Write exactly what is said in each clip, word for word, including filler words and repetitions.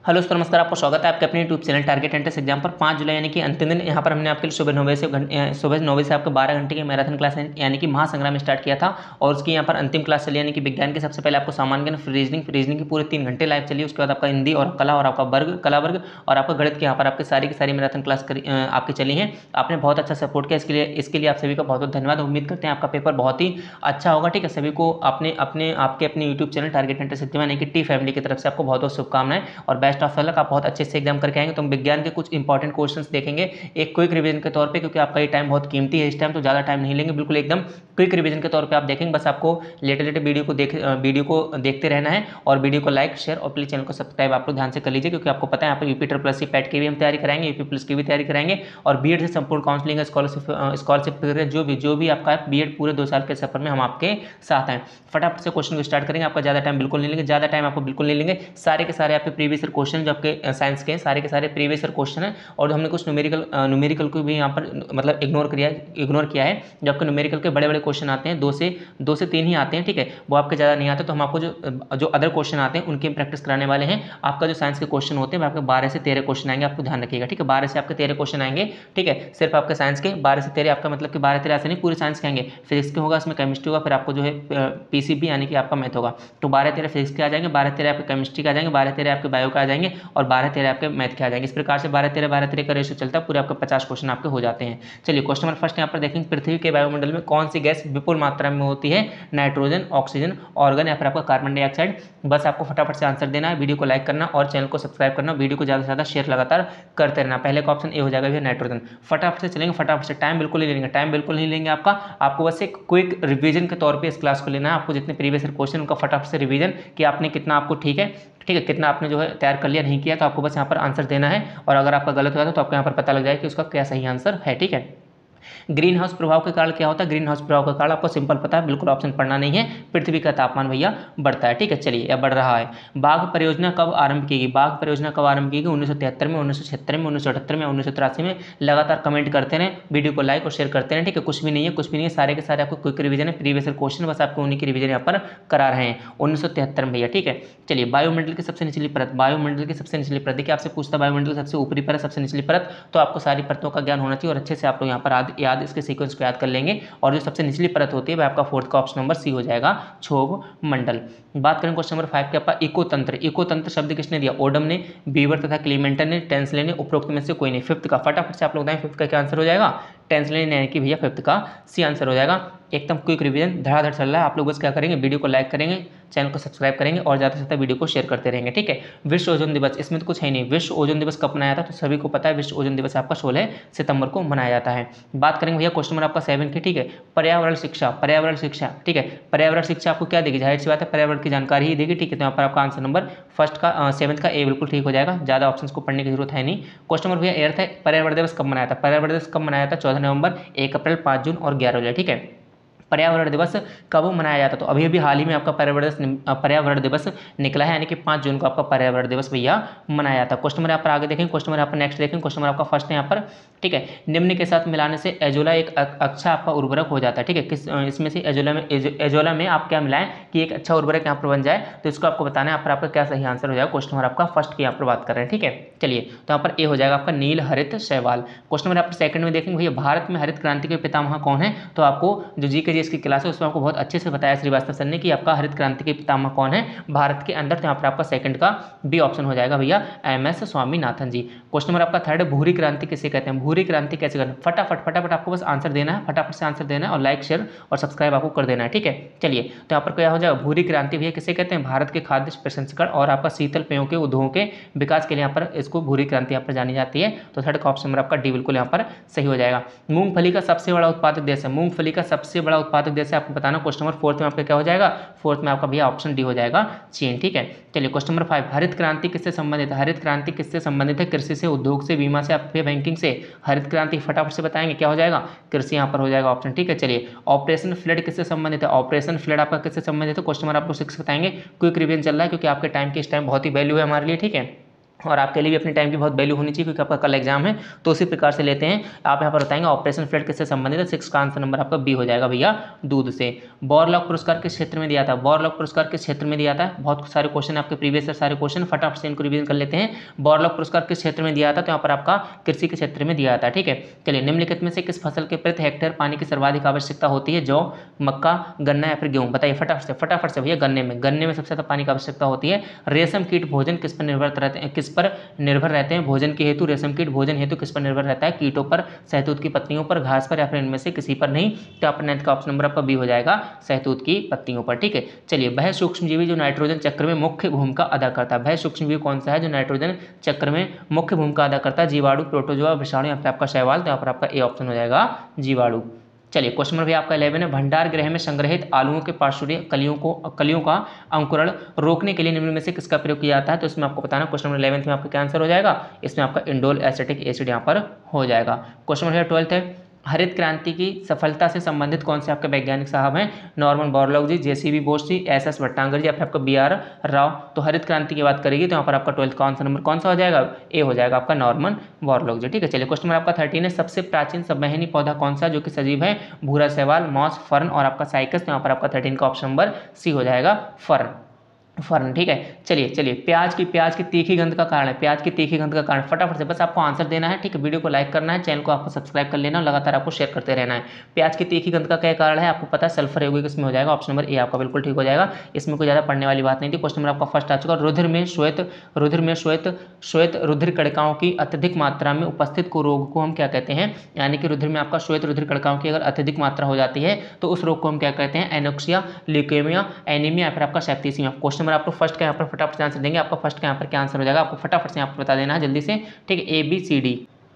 Hello दोस्तों, नमस्कार। आपको स्वागत है आपके अपने YouTube channel target entrance exam पर। पाँच जुलाई यानी कि अंतिम दिन यहाँ पर हमने आपके लिए सुबह नौ बजे से घंटे सुबह नौ बजे से आपके बारह घंटे की मैराथन क्लास यानी कि महासंग्राम स्टार्ट किया था और उसकी यहाँ पर अंतिम क्लास चली यानी कि विज्ञान की। सबसे पहले आपको सामान्य ज्ञान, फिर रीजनिंग रीजनिंग की पूरे तीन घंटे लाइव चली। उसके बाद आपका हिंदी और कला और आपका वर्ग कला वर्ग और आपका गणित की यहाँ पर आपकी सारी की सारी मैराथन क्लास आपकी चली हैं। आपने बहुत अच्छा सपोर्ट किया, इसके लिए इसके लिए आप सभी का बहुत बहुत धन्यवाद। उम्मीद करते हैं आपका पेपर बहुत ही अच्छा होगा। ठीक है, सभी को अपने अपने आपके अपने YouTube channel target entrance exam यानी कि टी फैमिली की तरफ से आपको बहुत बहुत शुभकामनाएं और बेस्ट ऑफ लक। आप बहुत अच्छे से एग्जाम करके आएंगे। तो हम विज्ञान के कुछ इंपॉर्टेंट क्वेश्चंस देखेंगे एक क्विक रिवीजन के तौर पे, क्योंकि आपका ये टाइम बहुत कीमती है। इस टाइम तो ज़्यादा टाइम नहीं लेंगे, बिल्कुल एकदम क्विक रिवीजन के तौर पे आप देखेंगे। बस आपको लेटे लेटे वीडियो को देख वीडियो को देखते रहना है और वीडियो को लाइक शेयर और प्लीज चैनल को सब्सक्राइब आप लोग ध्यान से कर लीजिए, क्योंकि आपको पता है यहाँ पर यूपी ट्रिपल सी पैट की भी हम तैयारी कराएंगे, यूपी प्लस की भी तैयारी कराएंगे और बीएड से संपूर्ण काउंसलिंग स्कॉलरशिप स्कॉलरशिप जो भी जो भी आपका बीएड पूरे दो साल के सफर में हम आपके साथ हैं। फटाफट से क्वेश्चन को स्टार्ट करेंगे। आपका ज़्यादा टाइम बिल्कुल नहीं लेंगे, ज़्यादा टाइम आपको बिल्कुल नहीं लेंगे। सारे के सारे आपके प्रीवियस ईयर क्वेश्चन जो आपके साइंस के सारे के सारे प्रीवियस ईयर क्वेश्चन है और जो हमने कुछ न्यूमेरिकल न्यूमेरिकल को भी यहाँ पर मतलब इग्नोर किया इग्नोर किया है। जो आपके न्यूमेरिकल के बड़े बड़े क्वेश्चन आते हैं, दो से दो से तीन ही आते हैं, ठीक है, वो आपके ज़्यादा नहीं आते। तो हम आपको जो जो अदर क्वेश्चन आते हैं उनकी प्रैक्टिस कराने वाले हैं। आपका जो साइंस के क्वेश्चन होते हैं आपके बारह से तेरह क्वेश्चन आएंगे, आपको ध्यान रखिएगा। ठीक है, बारह से आपके तेरह क्वेश्चन आएंगे। ठीक है, सिर्फ आपके साइंस के बारह से तेरह, आपका मतलब कि बारह तेरह ऐसे नहीं, पूरे साइंस के आएंगे। फिजिक्स के होगा, इसमें केमिस्ट्री होगा, फिर आपको जो है पीसीबी यानी कि आपका मैथ होगा। तो बारह तेरह फिजिक्स के आ जाएंगे, बारह तेरह आपके केमिस्ट्री के आ जाएंगे, बारह तेरह आपके बायो के आ जाएंगे और बारह तेरह आपके मैथ के आ जाएंगे। इस प्रकार से बारह तेरह बारह तेरह का रेशियो चलता है, पूरे आपके पचास क्वेश्चन आपके हो जाते हैं। चलिए क्वेश्चन नंबर फर्स्ट यहाँ पर देखेंगे, पृथ्वी के वायुमंडल में कौन सी गैस विपुल मात्रा में होती है? नाइट्रोजन, ऑक्सीजन, ऑर्गन या फिर आपका कार्बन डाइऑक्साइड। बस आपको फटाफट से आंसर देना है, वीडियो को लाइक करना और चैनल को सब्सक्राइब करना, वीडियो को ज़्यादा से ज़्यादा शेयर लगातार करते रहना। पहले का ऑप्शन ए हो जाएगा भैया नाइट्रोजन। फटाफट से चलेंगे, फटाफट से, टाइम बिल्कुल नहीं लेंगे, टाइम बिल्कुल नहीं लेंगे आपका। आपको बस एक क्विक रिवीजन के तौर पर इस क्लास को लेना है। आपको जितने प्रीवियस क्वेश्चन उनका फटाफट से रिवीजन कि आपने कितना आपको ठीक है ठीक है कितना आपने जो है तैयार कर लिया नहीं किया, तो आपको बस यहाँ पर आंसर देना है और अगर आपका गलत हुआ तो आपको यहाँ पर पता लग जाए कि उसका क्या सही आंसर है। ठीक है, ग्रीन हाउस प्रभाव के कारण क्या होता है? ग्रीन हाउस प्रभाव का कारण आपको सिंपल पता है, बिल्कुल ऑप्शन पढ़ना नहीं है। पृथ्वी का तापमान भैया बढ़ता है। ठीक है, चलिए या बढ़ रहा है। बाघ परियोजना कब आरंभ की गई? बाघ परियोजना कब आरंभ की गई? उन्नीस सौ तिहत्तर में, उन्नीस सौ छिहत्तर में, उन्नीस सौ अठहत्तर में, उन्नीस सौ तिरासी में। लगातार कमेंट करते रहे, वीडियो को लाइक और शेयर करते रहे। ठीक है, कुछ भी नहीं है, कुछ भी नहीं है, सारे के सारे आपको क्विक रिवीजन है, प्रीवियस क्वेश्चन, बस आपको उन्हीं की रिवीजन यहाँ पर करा रहे हैं। उन्नीस सौ तिहत्तर में भैया। ठीक है, चलिए वायुमंडल की सबसे निचली परत, वायुमंडल की सबसे निचली परत देखिए, आपसे पूछता वायुमंडल सबसे ऊपरी परत, सबसे निचली परत, तो आपको सारी परतों का ज्ञान होना चाहिए और अच्छे से आप लोग यहाँ पर याद इसके सीक्वेंस को याद कर लेंगे। और जो सबसे निचली परत होती है वह आपका फोर्थ का ऑप्शन नंबर सी हो जाएगा, क्षोभ मंडल। बात करें क्वेश्चन नंबर फाइव के, आपका इको तंत्र, इको तंत्र शब्द किसने दिया? ओडम ने, बीवर तथा क्लीमेंटन ने, टेंसले ने, उपरोक्त में से कोई नहीं। फिफ्थ का फटाफट से आप लोग बताएं, फिफ्थ का क्या आंसर हो जाएगा? टेंसले ने, यानी कि भैया फिफ्थ का सी आंसर हो जाएगा। एकदम क्विक रिवीजन धड़ाधड़ चल रहा है। आप लोग बस क्या करेंगे, वीडियो को लाइक करेंगे, चैनल को सब्सक्राइब करेंगे और ज़्यादा से ज़्यादा वीडियो को शेयर करते रहेंगे। ठीक है, विश्व ओजोन दिवस, इसमें तो कुछ है नहीं। विश्व ओजोन दिवस कब मनाया था? तो सभी को पता है, विश्व ओजोन दिवस आपका सोलह सितंबर को मनाया जाता है। बात करेंगे भैया क्वेश्चन नंबर आपका सेवन की। ठीक है, पर्यावरण शिक्षा, पर्यावरण शिक्षा। ठीक है, पर्यावरण शिक्षा आपको क्या देगी? जाहिर सी बात है, पर्यावरण की जानकारी ही देगी। ठीक है, तो यहाँ पर आपका आंसर नंबर फर्स्ट का सेवंथ का ए बिल्कुल ठीक हो जाएगा, ज़्यादा ऑप्शन को पढ़ने की जरूरत है नहीं। क्वेश्चन नंबर भैया एर्थ है, पर्यावरण दिवस कब मनाया था? पर्यावरण दिवस कब मनाया था? चौदह नवंबर, एक अप्रैल, पाँच जून और ग्यारह जुलाई। ठीक है, पर्यावरण दिवस कब मनाया जाता? तो अभी अभी हाल ही में आपका पर्यावरण दिवस पर्यावरण दिवस निकला है, यानी कि पाँच जून को आपका पर्यावरण दिवस भैया मनाया जाता है। क्वेश्चन नंबर यहाँ पर आगे देखें, क्वेश्चन नंबर यहाँ पर नेक्स्ट देखें, क्वेश्चन नंबर आपका फर्स्ट है यहाँ पर। ठीक है, निम्न के साथ मिलाने से एजोला एक अच्छा आपका उर्वरक हो जाता है। ठीक है, किस इसमें से एजोला में एजोला में आप क्या मिलाएं कि एक अच्छा उर्वरक यहाँ पर बन जाए, तो इसको आपको बताना है। यहाँ पर आपका क्या सही आंसर हो जाएगा? क्वेश्चन नंबर आपका फर्स्ट की यहाँ पर बात कर रहे हैं। ठीक है, चलिए तो यहाँ पर ए हो जाएगा आपका नील हरित शैवाल। क्वेश्चन नंबर यहाँ पर सेकंड में देखेंगे भैया, भारत में हरित क्रांति के पितामह कौन है? तो आपको जो जी के जी इसकी क्लास है उसमें आपको बहुत अच्छे से बताया श्रीवास्तव सर ने कि आपका हरित क्रांति के पितामह कौन है भारत के अंदर। तो यहाँ पर आपका सेकंड का बी ऑप्शन हो जाएगा भैया, M S Swaminathan ji. Question number आपका थर्ड, भूरी क्रांति किसे कहते हैं? भूरी क्रांति कैसे करते हैं? फटाफट फटाफट आपको बस आंसर देना है, फटाफट से आंसर देना है और लाइक शेयर और सब्सक्राइब आपको कर देना है। ठीक है, चलिए तो यहाँ पर क्या हो जाएगा, भूरी क्रांति भैया किसे कहते हैं? भारत के खाद्य प्रसंस्करण और आपका शीतल पेयों के उद्योगों के विकास के लिए यहाँ पर इसको भूरी क्रांति यहाँ पर जानी जाती है। तो थर्ड का ऑप्शन नंबर आपका डी बिल्कुल यहाँ पर सही हो जाएगा। मूंगफली का सबसे बड़ा उत्पादक देश है, मूंगफली का सबसे बड़ा उत्पादक देश है आपको बताना। क्वेश्चन नंबर फोर्थ में आपका क्या हो जाएगा? फोर्थ में आपका भैया ऑप्शन डी हो जाएगा, चीन। ठीक है, चलिए क्वेश्चन नंबर फाइव, हरित क्रांति किससे संबंधित है? हरित क्रांति किससे संबंधित है? कृषि से, उद्योग से, बीमा से, आपके बैंकिंग से। हरित क्रांति फटाफट से बताएंगे क्या हो जाएगा? कृषि यहाँ पर हो जाएगा ऑप्शन। ठीक है, चलिए ऑपरेशन फ्लड किससे संबंधित है? ऑपरेशन फ्लड आपका किससे संबंधित है? क्वेश्चन नंबर आपको सिक्स बताएंगे। क्विक रिवीजन चल रहा है क्योंकि आपके टाइम के इस टाइम बहुत ही वैल्यू है हमारे लिए। ठीक है, और आपके लिए भी अपने टाइम की बहुत वैल्यू होनी चाहिए, क्योंकि आपका कल एग्जाम है। तो उसी प्रकार से लेते हैं, आप यहाँ पर बताएंगे ऑपरेशन फ्लड किससे संबंधित है। सिक्स का आंसर नंबर आपका बी हो जाएगा भैया, दूध से। बॉरलॉग पुरस्कार किस क्षेत्र में दिया था, बॉरलॉग पुरस्कार किस क्षेत्र में दिया था। बहुत सारे क्वेश्चन आपके प्रीवियस ईयर सारे क्वेश्चन फटाफट से इनको रिवीजन कर लेते हैं। बॉरलॉग पुरस्कार किस क्षेत्र में दिया था, तो यहाँ पर आपका कृषि के क्षेत्र में दिया था, ठीक है। चलिए, निम्नलिखित में से किस फसल के प्रति हेक्टेयर पानी की सर्वाधिक आवश्यकता होती है, जौ, मक्का, गन्ना या फिर गेहूं। बताइए फटाफट से, फटाफट से भैया। गन्ने में, गन्ने में सबसे ज्यादा पानी की आवश्यकता होती है। रेशम कीट भोजन किस पर निर्भर रहते हैं, किस पर निर्भर रहते हैं भोजन के हेतु। रेशम कीट भोजन हेतु किस पर निर्भर रहता है, कीटों पर, सहतूत की पत्तियों पर, घास पर, या फिर इनमें से किसी पर नहीं। तो आप नाइन्थ का ऑप्शन नंबर आपका बी हो जाएगा, सहतूत की पत्तियों पर, ठीक है। चलिए, वह सूक्ष्मजीवी जो नाइट्रोजन चक्र में मुख्य भूमिका अदा करता है, वह सूक्ष्मजीवी कौन सा है जो नाइट्रोजन चक्र में मुख्य भूमिका अदा करता है। जीवाणु, प्रोटोजोआ, विषाणु या फिर आपका शैवाल। तो यहाँ पर आपका ए ऑप्शन हो जाएगा, जीवाणु। चलिए, क्वेश्चन नंबर भी आपका इलेवन है। भंडार गृह में संग्रहित आलुओं के पार्श्वीय कलियों को कलियों का अंकुरण रोकने के लिए निम्न में से किसका प्रयोग किया जाता है। तो इसमें आपको बताना। क्वेश्चन नंबर इलेवन में आपका क्या आंसर हो जाएगा, इसमें आपका इंडोल एसिटिक एसिड यहाँ पर हो जाएगा। क्वेश्चन नंबर ट्वेल्थ है। हरित क्रांति की सफलता से संबंधित कौन से आपके वैज्ञानिक साहब हैं। Norman Borlaug ji, JCB Bose ji, S S Bhatnagar ji या फिर आपका बी आर राव। तो हरित क्रांति की बात करेगी तो यहाँ पर आपका ट्वेल्थ का आंसर नंबर कौन सा हो जाएगा, ए हो जाएगा आपका, नॉर्मन बोरलॉग जी, ठीक है। चलिए, क्वेश्चन नंबर आपका थर्टीन है। सबसे प्राचीन सबमहीनी पौधा कौन सा जो कि सजीव है। भूरा शैवाल, मॉस, फर्न और आपका साइकस। तो यहाँ पर आपका थर्टीन का ऑप्शन नंबर सी हो जाएगा, फर्न, फर्न, ठीक है। चलिए चलिए, प्याज की प्याज की तीखी गंध का कारण है, प्याज की तीखी गंध का कारण, फटाफट से बस आपको आंसर देना है, ठीक है। वीडियो को लाइक करना है, चैनल को आपको सब्सक्राइब कर लेना, लगातार आपको शेयर करते रहना है। प्याज की तीखी गंध का क्या कारण है, आपको पता है, सल्फर यौगिक इसमें हो जाएगा, ऑप्शन नंबर ए आपका बिल्कुल ठीक हो जाएगा। इसमें कोई ज़्यादा पढ़ने वाली बात नहीं थी। क्वेश्चन नंबर आपका फर्स्ट आ चुका। रुधिर में श्वेत रुधिर में श्वेत श्वेत रुधिर कणिकाओं की अत्यधिक मात्रा में उपस्थित को रोग को हम क्या कहते हैं। यानी कि रुधिर में आपका श्वेत रुधिर कणिकाओं की अगर अत्यधिक मात्रा हो जाती है तो उस रोग को हम क्या कहते हैं, एनोक्सिया, ल्यूकेमिया, एनीमिया या फिर आपका सेप्टिसिमिया। क्वेश्चन नंबर आपको फर्स्ट का फटाफट से आंसर देंगे। आपका फर्स्ट का यहाँ पर क्या आंसर हो जाएगा, आपको फटाफट से आपको बता देना है जल्दी से, ठीक है। ए बी सी डी,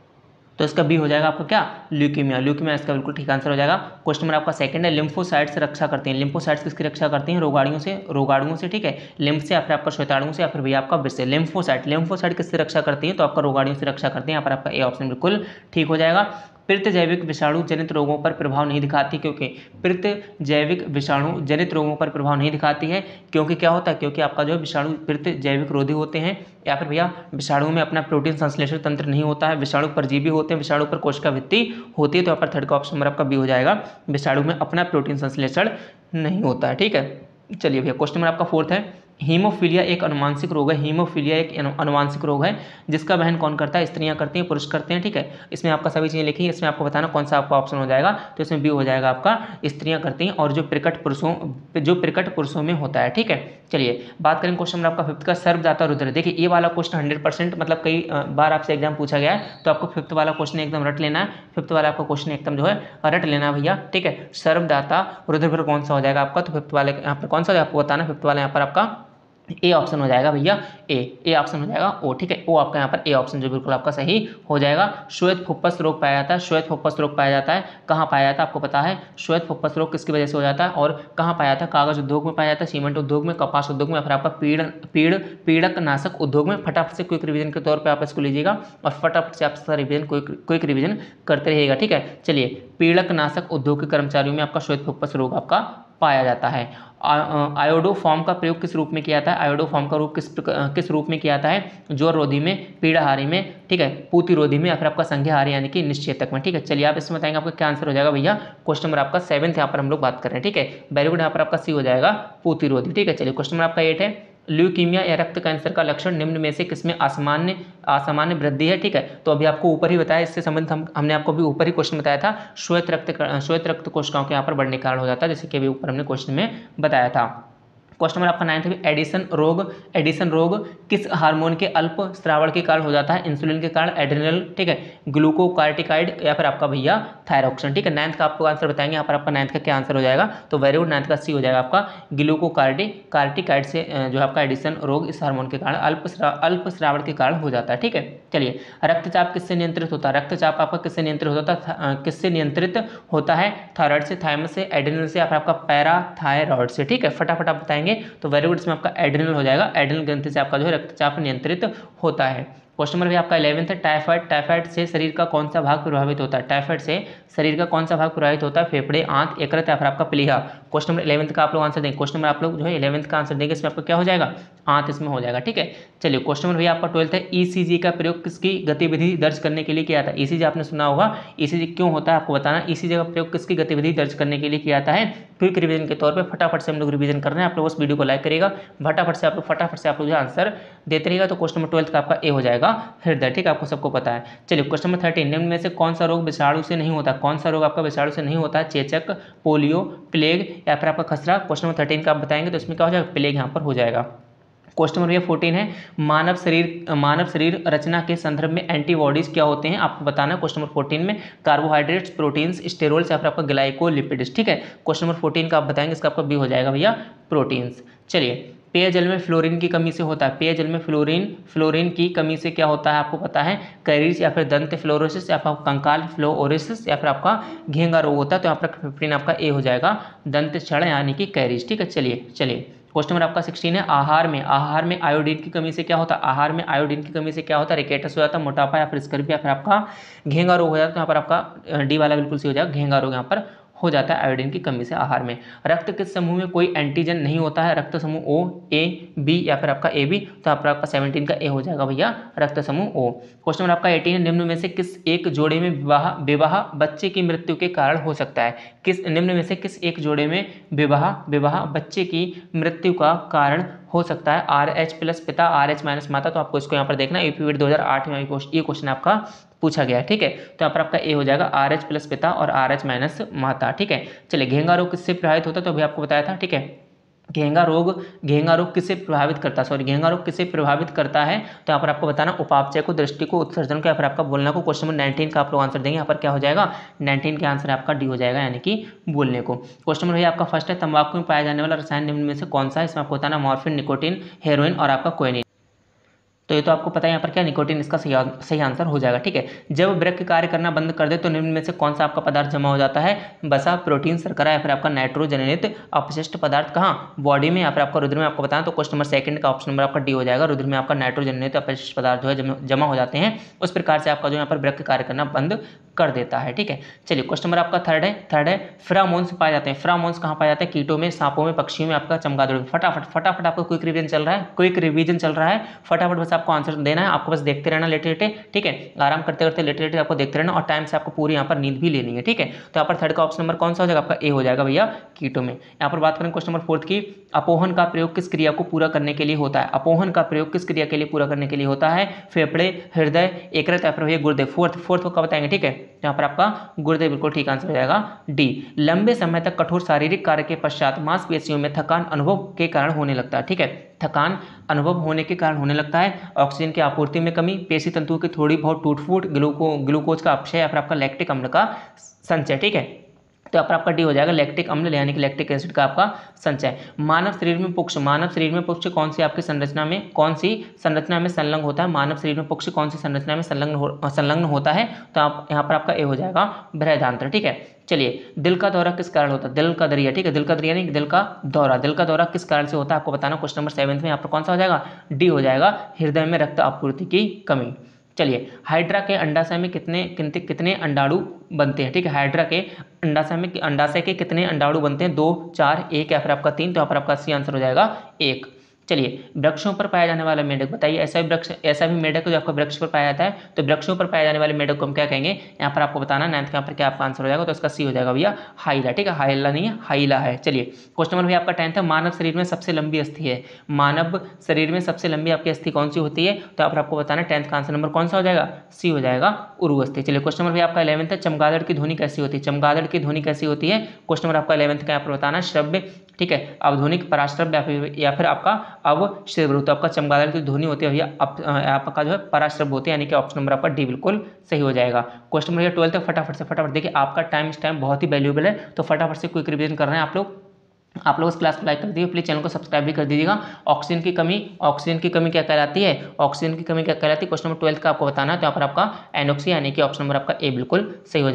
तो इसका बी हो जाएगा आपका क्या, ल्यूकीमिया। ल्यूकीमिया इसका बिल्कुल ठीक आंसर हो जाएगा। क्वेश्चन नंबर आपका सेकंड है। लिम्फोसाइट से रक्षा करते हैं। लिम्फोसाइट्स किसकी रक्षा करती हैं, रोगाणुओं से, रोगाणुओं से, ठीक है। लिम्फ से या फिर आपका श्वेताणुओं से या फिर भैया आपका विष से। लिम्फोसाइट लिम्फोसाइट किससे रक्षा करती है, तो आपका रोगाणुओं से रक्षा करते हैं। यहाँ पर आपका ए ऑप्शन बिल्कुल ठीक हो जाएगा। पित्त जैविक विषाणु जनित रोगों पर प्रभाव नहीं दिखाती, क्योंकि पित्त जैविक विषाणु जनित रोगों पर प्रभाव नहीं दिखाती है, क्योंकि क्या होता है, क्योंकि आपका जो है विषाणु पित्त जैविक रोधी होते हैं, या फिर भैया विषाणु में अपना प्रोटीन संश्लेषण तंत्र नहीं होता है, विषाणु परजीवी होते हैं, विषाणु पर कोशिका भित्ति होती है। तो यहाँ पर थर्ड का ऑप्शन नंबर आपका बी हो जाएगा, विषाणु में अपना प्रोटीन संश्लेषण नहीं होता है, ठीक है। चलिए भैया, क्वेश्चन नंबर आपका फोर्थ है। हीमोफीलिया एक अनुवांशिक रोग है। हीमोफीलिया एक अनुवांशिक रोग है जिसका वहन कौन करता है, स्त्रियां करती हैं, पुरुष करते हैं, ठीक है। इसमें आपका सभी चीज़ें लिखी है, इसमें आपको बताना कौन सा आपका ऑप्शन हो जाएगा। तो इसमें बी हो जाएगा आपका, स्त्रियां करती हैं, और जो प्रकट पुरुषों जो प्रकट पुरुषों में होता है, ठीक है। चलिए, बात करें क्वेश्चन नंबर आपका फिफ्थ का। सर्वदाता रुधिर, देखिए ये वाला क्वेश्चन हंड्रेड परसेंट मतलब कई बार आपसे एग्जाम पूछा गया है, तो आपको फिफ्थ वाला क्वेश्चन एकदम रट लेना है। फिफ्थ वाला आपका क्वेश्चन एकदम जो है रट लेना भैया, ठीक है। सर्वदाता रुधिर कौन सा हो जाएगा आपका, तो फिफ्थ वाले यहाँ पर कौन सा आपको बताना। फिफ्थ वाला यहाँ पर आपका ए ऑप्शन हो जाएगा भैया, ए ए ऑप्शन हो जाएगा ओ, ठीक है। ओ आपका यहाँ पर ए ऑप्शन जो बिल्कुल आपका सही हो जाएगा। श्वेत फुफ्फस रोग पाया जाता है। श्वेत फुफ्फस रोग पाया जाता है कहाँ पाया जाता है, आपको पता है। श्वेत फुफ्फस रोग किसकी वजह से हो जाता है और कहाँ पाया जाता है, कागज उद्योग में पाया जाता है, सीमेंट उद्योग में, कपास उद्योग में, फिर आपका पीड़ पीड़ पीड़क नाशक उद्योग में। फटाफट से क्विक रिवीजन के तौर पर आप इसको लीजिएगा और फटाफट से आप इसका रिवीजन क्विक रिवीजन करते रहिएगा, ठीक है। चलिए, पीड़क नाशक उद्योग के कर्मचारियों में आपका श्वेत फुफ्फस रोग आपका पाया जाता है। आयोडोफॉर्म का प्रयोग किस रूप में किया जाता है, आयोडोफॉर्म का रूप किस किस रूप में किया जाता है, जोर रोधी में, पीड़ाहारी में, ठीक है, पूती रोधी में, या फिर आपका संज्ञाहारी यानी कि निश्चेतक में, ठीक है। चलिए, आप इसमें बताएंगे आपका क्या आंसर हो जाएगा भैया। क्वेश्चन नंबर आपका सेवंथ यहाँ पर हम लोग बात कर रहे हैं, ठीक है। वेरी गुड, यहाँ पर आपका सी हो जाएगा, पूती रोधी, ठीक है। चलिए, क्वेश्चन नंबर आपका एट है। ल्यूकीमिया या रक्त कैंसर का लक्षण निम्न में से किसमें असामान्य असामान्य वृद्धि है, ठीक है। तो अभी आपको ऊपर ही बताया, इससे संबंधित हम हमने आपको भी ऊपर ही क्वेश्चन बताया था। श्वेत रक्त श्वेत रक्त कोशिकाओं के यहाँ पर बढ़ने के कारण हो जाता है, जैसे कि अभी ऊपर हमने क्वेश्चन में बताया था। क्वेश्चन नंबर आपका नाइन्थ है। एडिसन रोग एडिसन रोग किस हार्मोन के अल्प स्रावण के कारण हो जाता है, इंसुलिन के कारण, एड्रिनल, ठीक है, ग्लूकोकार्टिकाइड या फिर आपका भैया थायरोक्सिन, ठीक है। नाइन्थ का आपको आंसर बताएंगे, यहाँ पर आपका नाइन्थ का क्या आंसर हो जाएगा, तो वेरी गुड, नाइन्थ का सी हो जाएगा आपका, ग्लूकोकार्टि कार्टिकाइड से जो है आपका एडिसन रोग इस हार्मोन के कारण अल्प अल्प स्रावण के कारण हो जाता है, ठीक है। चलिए, रक्तचाप किससे नियंत्रित होता है, रक्तचाप आपका किससे नियंत्रित होता है, किससे नियंत्रित होता है, थायराइड से, थायमस से, एड्रिनल से या फिर आपका पैराथायरॉइड से, ठीक है। फटाफट आप बताएंगे, तो वेरी गुड, इसमें आपका एड्रिनल हो जाएगा। एड्रिनल ग्रंथि से आपका जो है रक्तचाप नियंत्रित होता है। क्वेश्चन नंबर भी आपका इलेवंथ है, टाइफाइड टाइफाइड से शरीर का कौन सा भाग प्रभावित होता है? टाइफाइड से शरीर का कौन सा भाग प्रभावित होता है? फेफड़े, आंत, यकृत या फिर आपका प्लीहा। क्वेश्चन नंबर इलेवंथ का आप लोग आंसर देंगे। क्वेश्चन नंबर आप लोग जो है इलेवंथ का आंसर देंगे, इसमें आपका क्या हो जाएगा? आंत इसमें हो जाएगा। ठीक है, चलिए क्वेश्चन नंबर भी आपका ट्वेल्थ है, ईसीजी का प्रयोग किसकी गतिविधि दर्ज करने के लिए किया था? ईसीजी आपने सुना होगा, ईसीजी क्यों होता है आपको बताना। ईसीजी का प्रयोग किसकी गतिविधि दर्ज करने के लिए किया जाता है? क्विक रिवीजन के तौर पे फटाफट से हम लोग रिवीजन कर रहे हैं, आप लोग उस वीडियो को लाइक करिएगा, फटाफट से आप लोग फटाफट से आप लोग जो आंसर देते रहिएगा। तो क्वेश्चन नंबर ट्वेल्थ का आपका ए हो जाएगा हृदय। ठीक है, आपको सबको पता है। चलिए क्वेश्चन नंबर थर्टीन, निम्न में से कौन सा रोग विषाणु से नहीं होता? कौन सा रोग आपका विषाणु से नहीं होता है? चेचक, पोलियो, प्लेग या फिर आपका खसरा। क्वेश्चन नंबर थर्टीन का आप बताएंगे तो इसमें क्या हो जाएगा? प्लेग यहाँ पर हो जाएगा। क्वेश्चन नंबर फोर्टीन है, मानव शरीर मानव शरीर रचना के संदर्भ में एंटीबॉडीज क्या होते हैं आपको बताना है। क्वेश्चन नंबर फोर्टीन में कार्बोहाइड्रेट्स, प्रोटीन्स, स्टेरॉल्स या फिर आपका ग्लाइकोलिपिड्स। ठीक है, क्वेश्चन नंबर फोर्टीन का आप बताएंगे, इसका आपका बी हो जाएगा भैया प्रोटीन्स। चलिए, पेयजल में फ्लोरीन की कमी से होता है। पेयजल में फ्लोरीन फ्लोरीन की कमी से क्या होता है आपको पता है? कैरीज या फिर दंत फ्लोरोसिस या फिर कंकाल फ्लोरोसिस या फिर आपका घेंगा रोग होता है। तो यहाँ पर फिफ्टीन आपका ए हो जाएगा दंत क्षण यानी कि कैरीज। ठीक है, चलिए चलिए क्वेश्चन नंबर आपका सिक्सटीन है, आहार में आहार में आयोडीन की कमी से क्या होता है? आहार में आयोडीन की कमी से क्या होता है? रिकेटस हो जाता है, मोटापा या फिर स्कर्वी या फिर आपका घेंगा रोग हो जाता है। तो यहाँ पर आपका डी वाला बिल्कुल सही हो जाएगा, घेंगा रोग यहाँ पर हो जाता है आयोडीन की कमी से आहार में। रक्त किस समूह में कोई एंटीजन नहीं होता है? रक्त समूह ओ, ए, बी या फिर आपका ए बी। तो यहाँ पर आपका सेवनटीन का ए हो जाएगा भैया रक्त समूह ओ। क्वेश्चन नंबर आपका एटीन है, निम्न में से किस एक जोड़े में विवाह विवाह बच्चे की मृत्यु के कारण हो सकता है? किस निम्न में से किस एक जोड़े में विवाह विवाह बच्चे की मृत्यु का कारण हो सकता है? आर एच प्लस पिता, आर एच माइनस माता। तो आपको इसको यहाँ पर देखना, यूपीवीड दो हज़ार आठ में ये क्वेश्चन आपका पूछा गया है। ठीक है, तो यहाँ पर आपका ए हो जाएगा आर एच प्लस पिता और आर एच माइनस माता। ठीक है, चलिए घेंगा रोग किससे प्रभावित होता है? तो अभी आपको बताया था। ठीक है, घेंगा रोग घेंगा रोग किसे प्रभावित करता है? सॉरी घेंगा रोग किसे प्रभावित करता है? तो यहाँ पर आपको बताना उपापचय को, दृष्टि को, उत्सर्जन को या फिर आपका बोलने को। क्वेश्चन नंबर नाइनटीन का आप लोग आंसर देंगे। यहाँ पर क्या हो जाएगा? नाइनटीन के आंसर आपका डी हो जाएगा यानी कि बोलने को। क्वेश्चन नंबर आपका फर्स्ट है, तंबाकू में पाया जाने वाला रसायन निम्न में से कौन सा है? इसमें आपको बताना मॉर्फिन, निकोटीन, हेरोइन और आपका क्विनिन। तो ये तो आपको पता है यहाँ पर क्या निकोटीन इसका सही सही आंसर हो जाएगा। ठीक है, जब वृक्क कार्य करना बंद कर दे तो निम्न में से कौन सा आपका पदार्थ जमा हो जाता है? बसा, प्रोटीन, शर्करा या फिर आपका नाइट्रोजनित अपशिष्ट पदार्थ कहाँ? बॉडी में या फिर आपका रुधिर में। आपको बताना तो क्वेश्चन नंबर सेकंड का ऑप्शन नंबर आपका डी हो जाएगा। रुधिर में आपका नाइट्रोजनित अपशिष्ट पदार्थ जो है जमा हो जाते हैं, उस प्रकार से आपका जो यहाँ पर वृक्क कार्य करना बंद कर देता है। ठीक है, चलिए क्वेश्चन नंबर आपका थर्ड है थर्ड है फेरामोन्स पाए जाते हैं। फेरामोन्स कहाँ पाए जाते हैं? कीटों में, सांपों में, पक्षियों में, आपका चमगादड़ में। फटाफट फटाफट आपको क्विक रिवीजन चल रहा है क्विक रिवीजन चल रहा है फटाफट बस आपको आंसर देना है, आपको बस देखते रहना लेटे लेटे। ठीक है, आराम करते करते लेटे लेटे आपको देखते रहना और टाइम से आपको पूरी यहाँ पर नींद भी लेनी है। ठीक है, तो यहाँ पर थर्ड का ऑप्शन नंबर कौन सा हो जाएगा? आपका ए हो जाएगा भैया कीटों में। यहाँ पर बात करें क्वेश्चन नंबर फोर्थ की, अपोहन का प्रयोग किस क्रिया को पूरा करने के लिए होता है? अपोहन का प्रयोग किस क्रिया के लिए पूरा करने के लिए होता है? फेफड़े, हृदय, यकृत या फिर भैया गुर्दे। फोर्थ फोर्थ को बताएंगे। ठीक है, यहाँ पर आपका गुर्दे बिल्कुल ठीक आंसर हो जाएगा डी। लंबे समय तक कठोर शारीरिक कार्य के पश्चात मांसपेशियों में थकान अनुभव के कारण होने लगता है। ठीक है, थकान अनुभव होने के कारण होने लगता है। ऑक्सीजन की आपूर्ति में कमी, पेशी तंतुओं की थोड़ी बहुत टूट फूट, ग्लूको ग्लूकोज का अपक्षय या फिर आपका लैक्टिक अम्ल का संचय। ठीक है, तो यहाँ पर आपका डी हो जाएगा लैक्टिक अम्ल यानी कि लैक्टिक एसिड का आपका संचय। मानव शरीर में पुक्ष मानव शरीर में पुक्ष कौन सी आपकी संरचना में कौन सी संरचना में संलग्न होता है? मानव शरीर में पुक्ष कौन सी संरचना में संलग्न हो, संलग्न होता है? तो आप यहाँ पर आपका ए हो जाएगा बृहदांत्र। ठीक है, चलिए दिल का दौरा किस कारण होता है? दिल का दरिया। ठीक है, दिल का दरिया नहीं दिल का दौरा। दिल का दौरा किस कारण से होता है आपको बताना। क्वेश्चन नंबर सेवंथ में यहाँ पर कौन सा हो जाएगा? डी हो जाएगा हृदय में रक्त आपूर्ति की कमी। चलिए, हाइड्रा के अंडाशय में कितने कितने कितने अंडाणु बनते हैं? ठीक है, हाइड्रा के अंडाशय में अंडाशय के कितने अंडाणु बनते हैं? दो, चार, एक या फिर आपका तीन। तो यहाँ पर आपका सी आंसर हो जाएगा एक। चलिए, वृक्षों पर पाया जाने वाला मेढक बताइए। ऐसा भी वृक्ष ऐसा भी मेढक जो आपका वृक्ष पर पाया जाता है, तो वृक्षों पर पाए जाने वाले मेढक को हम क्या कहेंगे? यहाँ पर आपको बताना नाइन्थ के यहाँ पर क्या आपका आंसर हो जाएगा? तो इसका सी हो जाएगा भैया हाइला। ठीक है, हाइला नहीं है हाइला है। चलिए क्वेश्चन नंबर भी आपका टेंथ है, मानव शरीर में सबसे लंबी अस्थि है। मानव शरीर में सबसे लंबी आपकी अस्थि कौन सी होती है? तो यहाँ पर आपको बताना टेंथ का आंसर नंबर कौन सा हो जाएगा? सी हो जाएगा उरु अस्थि। चलिए क्वेश्चन नंबर भी आपका इलेवंथ है, चमगादड़ की ध्वनि कैसी होती है? चमगादड़ की ध्वनि कैसी होती है? क्वेश्चन नंबर आपका इलेवंथ का यहाँ पर बताना श्रव्य। ठीक है, अवध्वनिक, पराश्रव्य या फिर या फिर आपका अवश्रव्य। तो आपका चमगादड़ की ध्वनि होती है भैया आपका जो है पराश्रव्य होती है यानी कि ऑप्शन नंबर आपका डी बिल्कुल सही हो जाएगा। क्वेश्चन नंबर ट्वेल्थ है, फटाफट से फटाफट देखिए आपका टाइम इस टाइम बहुत ही वैल्यूएबल है, तो फटाफट से क्विक रिवीजन कर रहे हैं आप लोग। आप लोग इस क्लास को लाइक कर दीजिए, प्लीज चैनल को सब्सक्राइब भी कर दीजिएगा। ऑक्सीजन की कमी ऑक्सीजन की कमी क्या कहलाती है? ऑक्सीजन की कमी क्या कहलाती है? क्वेश्चन नंबर ट्वेल्थ का आपको बताना है, तो यहाँ पर आपका एनोक्सिया यानी कि ऑप्शन नंबर आपका ए बिल्कुल सही हो जाएगा।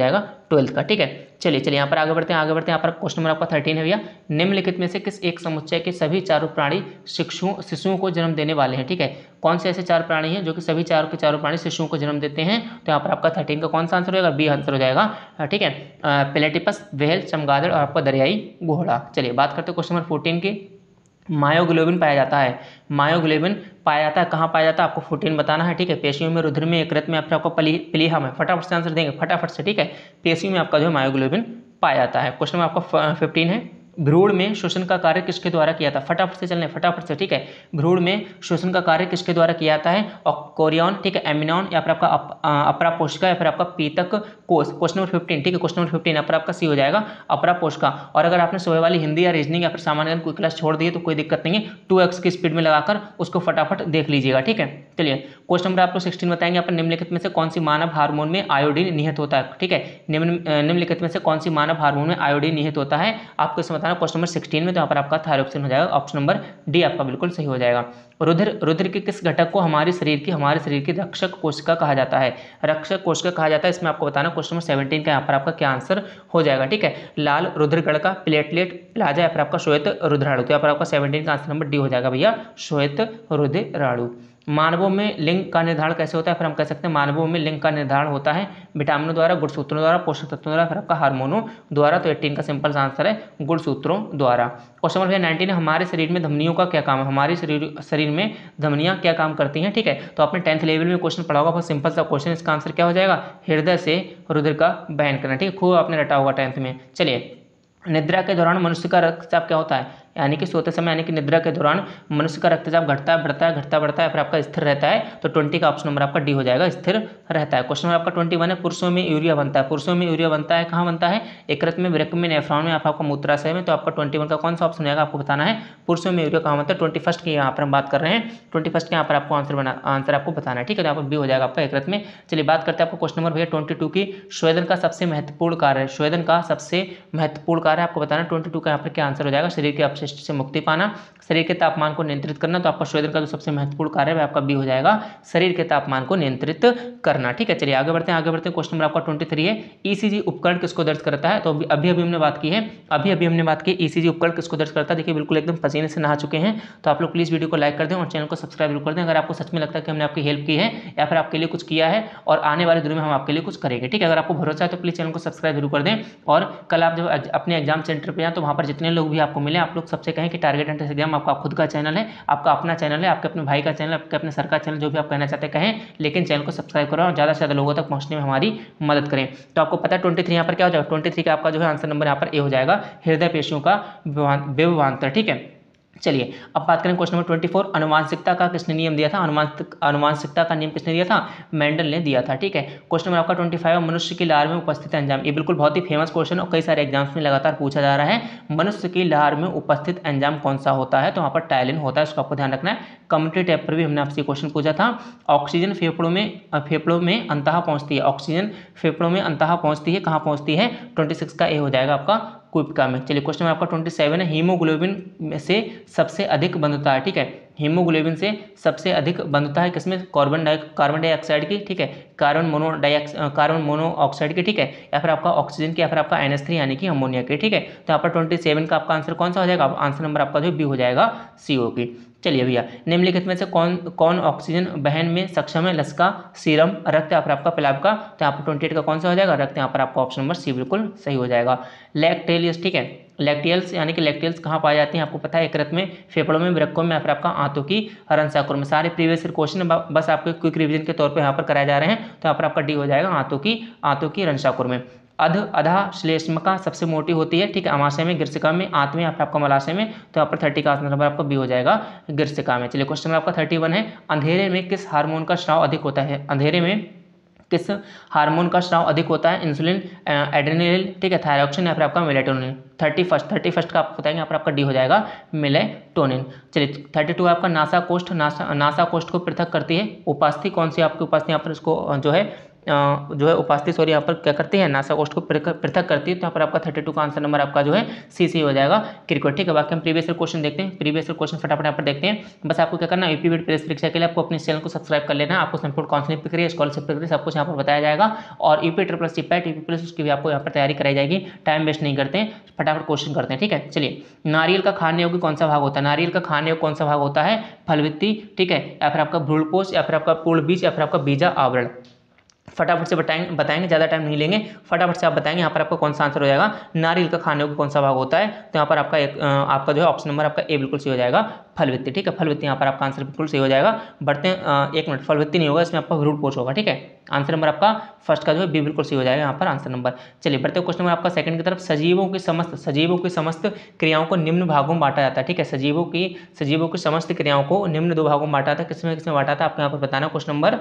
ट्वेल्थ का, ठीक है। चलिए चलिए यहाँ पर आगे बढ़ते हैं आगे बढ़ते हैं यहाँ पर क्वेश्चन नंबर आपका थर्टीन है भैया। निम्नलिखित में से किस एक समुच्चय के सभी चारों प्राणी शिशुओं शिशुओं को जन्म देने वाले हैं, ठीक है। कौन से ऐसे चार प्राणी हैं जो कि सभी चारों के चारों प्राणी शिशुओं को जन्म देते हैं, तो यहाँ पर आपका थर्टीन का कौन सा आंसर हो जाएगा, बी आंसर हो जाएगा, ठीक है। प्लेटिपस, व्हेल, चमगादड़ और आपका दरियाई घोड़ा। चलिए बात करते हैं क्वेश्चन नंबर फोर्टीन की। मायोग्लोबिन पाया जाता है, मायोग्लोबिन पाया जाता है कहाँ पाया जाता है, आपको फोर्टीन बताना है, ठीक है। पेशियों में, रुधिर में, यकृत में, आपको पली प्लीहा में, फटाफट से आंसर देंगे फटाफट से, ठीक है। पेशियों में आपका जो है मायोग्लोबिन पाया जाता है। क्वेश्चन नंबर आपका फिफ्टीन है। भ्रूण में शोषण का कार्य किसके द्वारा किया था, फटाफट से चलने फटाफट से, ठीक है। भ्रूण में शोषण का कार्य किसके द्वारा किया जाता है, और कोरियन, ठीक है, एमिनॉन या फिर आपका अपरा पोषका या फिर आपका पीतक कोष। क्वेश्चन नंबर फिफ्टीन, ठीक है, क्वेश्चन नंबर फिफ्टीन पर आपका सी हो जाएगा, अपरा पोषका। और अगर आपने सुबह वाली हिंदी या रीजनिंग या फिर सामान्य कोई क्लास छोड़ दी है तो कोई दिक्कत नहीं है, टू एक्स की स्पीड में लगाकर उसको फटाफट देख लीजिएगा, ठीक है। चलिए क्वेश्चन नंबर आपको सिक्सटीन बताएंगे, यहाँ पर निम्नलिखित में से कौन सी मानव हार्मोन में आयोडीन निहित होता है, ठीक है। निम्नलिखित में से कौन सी मानव हार्मोन में आयोडीन निहित होता है, आपको इसमें बताना। क्वेश्चन नंबर सिक्सटीन में तो यहाँ पर आपका थायरोक्सिन हो जाएगा, ऑप्शन नंबर डी आपका बिल्कुल सही हो जाएगा। रुधिर रुधिर के किस घटक को हमारे शरीर की हमारे शरीर की रक्षक कोशिका कहा जाता है, रक्षक कोशिका कहा जाता है, इसमें आपको बताना। क्वेश्चन नंबर सेवनटीन का यहाँ पर आपका क्या आंसर हो जाएगा, ठीक है। लाल रुधिर कणिका, प्लेटलेट, प्लाजा या फिर आपका श्वेत रुधिराणु। तो यहाँ पर आपका सेवनटीन का आंसर नंबर डी हो जाएगा भैया, श्वेत रुधिराणु। मानवों में लिंग का निर्धारण कैसे होता है, फिर हम कह सकते हैं मानवों में लिंग का निर्धारण होता है विटामिनों द्वारा, गुणसूत्रों द्वारा, पोषक तत्वों द्वारा, फिर आपका हार्मोनों द्वारा। तो एटीन का सिंपल आंसर है गुणसूत्रों द्वारा। क्वेश्चन नंबर नाइनटीन है। हमारे शरीर में धमनियों का क्या काम है, हमारे शरीर शरीर में धमनियां क्या काम करती हैं, ठीक है। तो आपने टेंथ लेवल में क्वेश्चन पढ़ा होगा, बहुत सिंपल सा क्वेश्चन, इसका आंसर क्या हो जाएगा, हृदय से रुधिर का वहन करना, ठीक है, खूब आपने रटा होगा टेंथ में। चलिए निद्रा के दौरान मनुष्य का रक्तचाप क्या होता है, यानी कि सोते समय यानी कि निद्रा के दौरान मनुष्य का रक्तचाप घटता है, बढ़ता है, घटता बढ़ता है, फिर आपका स्थिर रहता है। तो ट्वेंटी का ऑप्शन नंबर आपका डी हो जाएगा, स्थिर रहता है। क्वेश्चन नंबर आपका ट्वेंटी वन है। पुरुषों में यूरिया बनता है, पुरुषों में यूरिया बनता है कहाँ बनता है, यकृत में, वृक्क में, नेफ्रॉन में, आपका मूत्राशय में। तो आपका ट्वेंटी वन का कौन सा ऑप्शन जाएगा, आपको बताना है। पुरुषों में यूरिया कहाँ बनता है, ट्वेंटी फर्स्ट की यहाँ पर हम बात कर रहे हैं, ट्वेंटी फर्स्ट के यहाँ पर आपको आंसर बना आंसर आपको बताना है, ठीक है। तो यहाँ पर बी हो जाएगा आपका यकृत में। चलिए बात करते हैं आपको क्वेश्चन नंबर भैया ट्वेंटी टू की। स्वेदन का सबसे महत्वपूर्ण कार्य, स्वेदन का सबसे महत्वपूर्ण कार्य आपको बताना। ट्वेंटी टू का यहाँ पर क्या आंसर हो जाएगा, शरीर के अपशिष्ट से मुक्ति पाना, शरीर के तापमान को नियंत्रित करना। तो आपका स्वेदन का जो सबसे महत्वपूर्ण कार्य है आपका बी हो जाएगा, शरीर के तापमान को नियंत्रित करना, ठीक है। चलिए आगे बढ़ते हैं आगे बढ़ते हैं क्वेश्चन नंबर आपका ट्वेंटी थ्री है। ईसीजी उपकरण किसको दर्ज करता है, तो अभी अभी हमने बात की है अभी अभी हमने बात की ईसीजी उपकरण किसको दर्ज करता है। देखिए बिल्कुल एकदम पसीने से नहा चुके हैं, तो आप लोग प्लीज़ वीडियो को लाइक कर दें और चैनल को सब्सक्राइब जरूर कर दें। अगर आपको सच में लगता है कि हमने आपकी हेल्प की है या फिर आपके लिए कुछ किया है और आने वाले दिनों में हम आपके लिए कुछ करेंगे, ठीक है। अगर आपको भरोसा है तो प्लीज़ चैनल को सब्सक्राइब जरूर कर दें। और कल आप जब अपने एग्जाम सेंटर पर जाएँ तो वहाँ पर जितने लोग भी आपको मिले, आप लोग सबसे कहें कि टारगेट एंट्रेंस एग्जाम आपका खुद का चैनल है, आपका अपना चैनल है, आपके अपने भाई का चैनल, आपके अपने सर का चैनल, जो भी आप कहना चाहते हैं कहें, लेकिन चैनल को सब्सक्राइब करो और ज़्यादा से ज़्यादा लोगों तक पहुंचने में हमारी मदद करें। तो आपको पता है ट्वेंटी थ्री यहाँ पर क्या हो जाएगा, ट्वेंटी थ्री का आपका जो है आंसर नंबर यहाँ पर ए हो जाएगा, हृदय पेशियों का विभवांतर, ठीक है। चलिए अब बात करें क्वेश्चन नंबर ट्वेंटी फोर। अनुवांशिकता का किसने नियम दिया था, अनुवांशिक अनुवांशिकता का नियम किसने दिया था, मेंडल ने दिया था, ठीक है। क्वेश्चन नंबर आपका ट्वेंटी फाइव। मनुष्य की लार में उपस्थित एंजाइम, ये बिल्कुल बहुत ही फेमस क्वेश्चन और कई सारे एग्जाम्स में लगातार पूछा जा रहा है। मनुष्य की लार में उपस्थित एंजाइम कौन सा होता है, तो वहाँ पर टायलिन होता है, उसको आपको ध्यान रखना है। कम्युनिटी टैब पर भी हमने आपसे क्वेश्चन पूछा था। ऑक्सीजन फेफड़ों में फेफड़ों में अंतः पहुँचती है, ऑक्सीजन फेफड़ों में अंतः पहुँचती है, कहाँ पहुँचती है, ट्वेंटी सिक्स का ए हो जाएगा आपका कोशिका में। चलिए क्वेश्चन आपका ट्वेंटी सेवन है। हीमोग्लोबिन से सबसे अधिक बंधुता है, ठीक है। हीमोग्लोबिन से सबसे अधिक बंधुता है किसमें, कार्बन डाइ कार्बन डाइऑक्साइड की, ठीक है, carbon mono diox carbon monoxide की, ठीक है, या फिर आपका ऑक्सीजन की, या फिर आपका एन एच थ्री यानी कि अमोनिया की, ठीक है। तो यहाँ पर ट्वेंटी सेवन का आपका आंसर कौन सा हो जाएगा, आंसर नंबर आपका जो बी हो जाएगा, सी ओ की। चलिए भैया निम्नलिखित में से कौन कौन ऑक्सीजन बहन में सक्षम है, लसका, सीरम, रक्त या फिर आपका प्लाज्मा। तो यहाँ पर ट्वेंटी एट का कौन सा हो जाएगा, रक्त, यहाँ पर आपका ऑप्शन नंबर सी बिल्कुल सही हो जाएगा। लैक्टेलियस, ठीक है, लैक्टियल्स यानी कि लैक्टियल्स कहाँ पाए जाती हैं, आपको पता है, यकृत में, फेफड़ों में, वृक्कों में, या फिर आपका आंतों की रंसाकुर में। सारे प्रीवियस क्वेश्चन बस आपके क्विक रिवीजन के तौर पे यहाँ पर कराए जा रहे हैं। तो यहाँ पर आपका डी हो जाएगा, आंतों की आंतों की रंसाकुर में। अध अधा श्लेष्मका सबसे मोटी होती है, ठीक है, अमाशय में, गिरसिका में, आंत में, या फिर आपका मलाशय में। तो यहाँ पर थर्टी का आंसर नंबर आपका बी हो जाएगा, गिरसिका में। चलिए क्वेश्चन आपका थर्टी वन है। अंधेरे में किस हार्मोन का स्राव अधिक होता है, अंधेरे में किस हार्मोन का स्राव अधिक होता है, इंसुलिन, एड्रेनलिन, ठीक है, थायरॉक्सिन, या फिर आपका melatonin. Thirty first thirty first का आपको बताएंगे, यहाँ पर आपका डी हो जाएगा, मेलेटोनिन। चलिए थर्टी टू आपका नासा कोष्ठ, नासा नासा कोष्ठ को पृथक करती है उपास्थि, कौन सी आपकी उपास्थि, यहाँ पर इसको जो है जो है उपस्थिति सॉरी यहाँ पर क्या करती है, नासा कोष्ठ को पृथक करती है। तो यहाँ पर आपका थर्टी टू का आंसर नंबर आपका जो है सी सी हो जाएगा क्रिकेट। ठीक है, बाकी हम प्रीवियस ईयर क्वेश्चन देखते हैं। प्रीवियस ईयर क्वेश्चन फटाफट यहाँ पर देखते हैं। बस आपको क्या करना है, यूपी बीएड प्रेस परीक्षा के लिए आपको अपने चैनल को सब्सक्राइब कर लेना है। आपको संपूर्ण काउंसलिंग प्रक्रिया, स्कॉलरशिप प्रक्रिया सब कुछ यहाँ पर बताया जाएगा। और UP triple C PET, UP plus उसकी भी आपको यहाँ पर तैयारी कराई जाएगी। टाइम वेस्ट नहीं करते हैं, फटाफट क्वेश्चन करते हैं। ठीक है, चलिए, नारियल का खाने योग्य कौन सा भाग होता है? नारियल का खाने योग्य कौन सा भाग होता है? फलवित्ती, ठीक है, या फिर आपका भ्रूणपोष, या फिर आपका पूर्ण बीज, या फिर आपका बीजा आवरण। फटाफट से बताएंगे बताएंगे ज़्यादा टाइम नहीं लेंगे, फटाफट से आप बताएंगे यहाँ पर आपका कौन सा आंसर हो जाएगा। नारियल का खाने योग्य कौन सा भाग होता है? तो यहाँ पर आपका एक आपका जो है ऑप्शन नंबर आपका ए बिल्कुल सही हो जाएगा, फलवित्ती। ठीक है, फलवित्ती यहाँ पर आपका आंसर बिल्कुल सही हो जाएगा। बढ़ते हैं, एक मिनट, फलवित्ती नहीं होगा, इसमें आपका भ्रूणपोष होगा। ठीक है, आंसर नंबर आपका फर्स्ट का जो है बी बिल्कुल सही हो जाएगा यहाँ पर आंसर नंबर। चलिए बढ़ते हैं क्वेश्चन नंबर आपका सेकंड की तरफ। सजीवों की समस्त सजीवों की समस्त क्रियाओं को निम्न भागों में बांटा जाता है। ठीक है, सजीवों की सजीवों की समस्त क्रियाओं को निम्न दो भागों में बांटा जाता है। किसमें किसमें बांटा था आपको यहाँ पर बताना। क्वेश्चन नंबर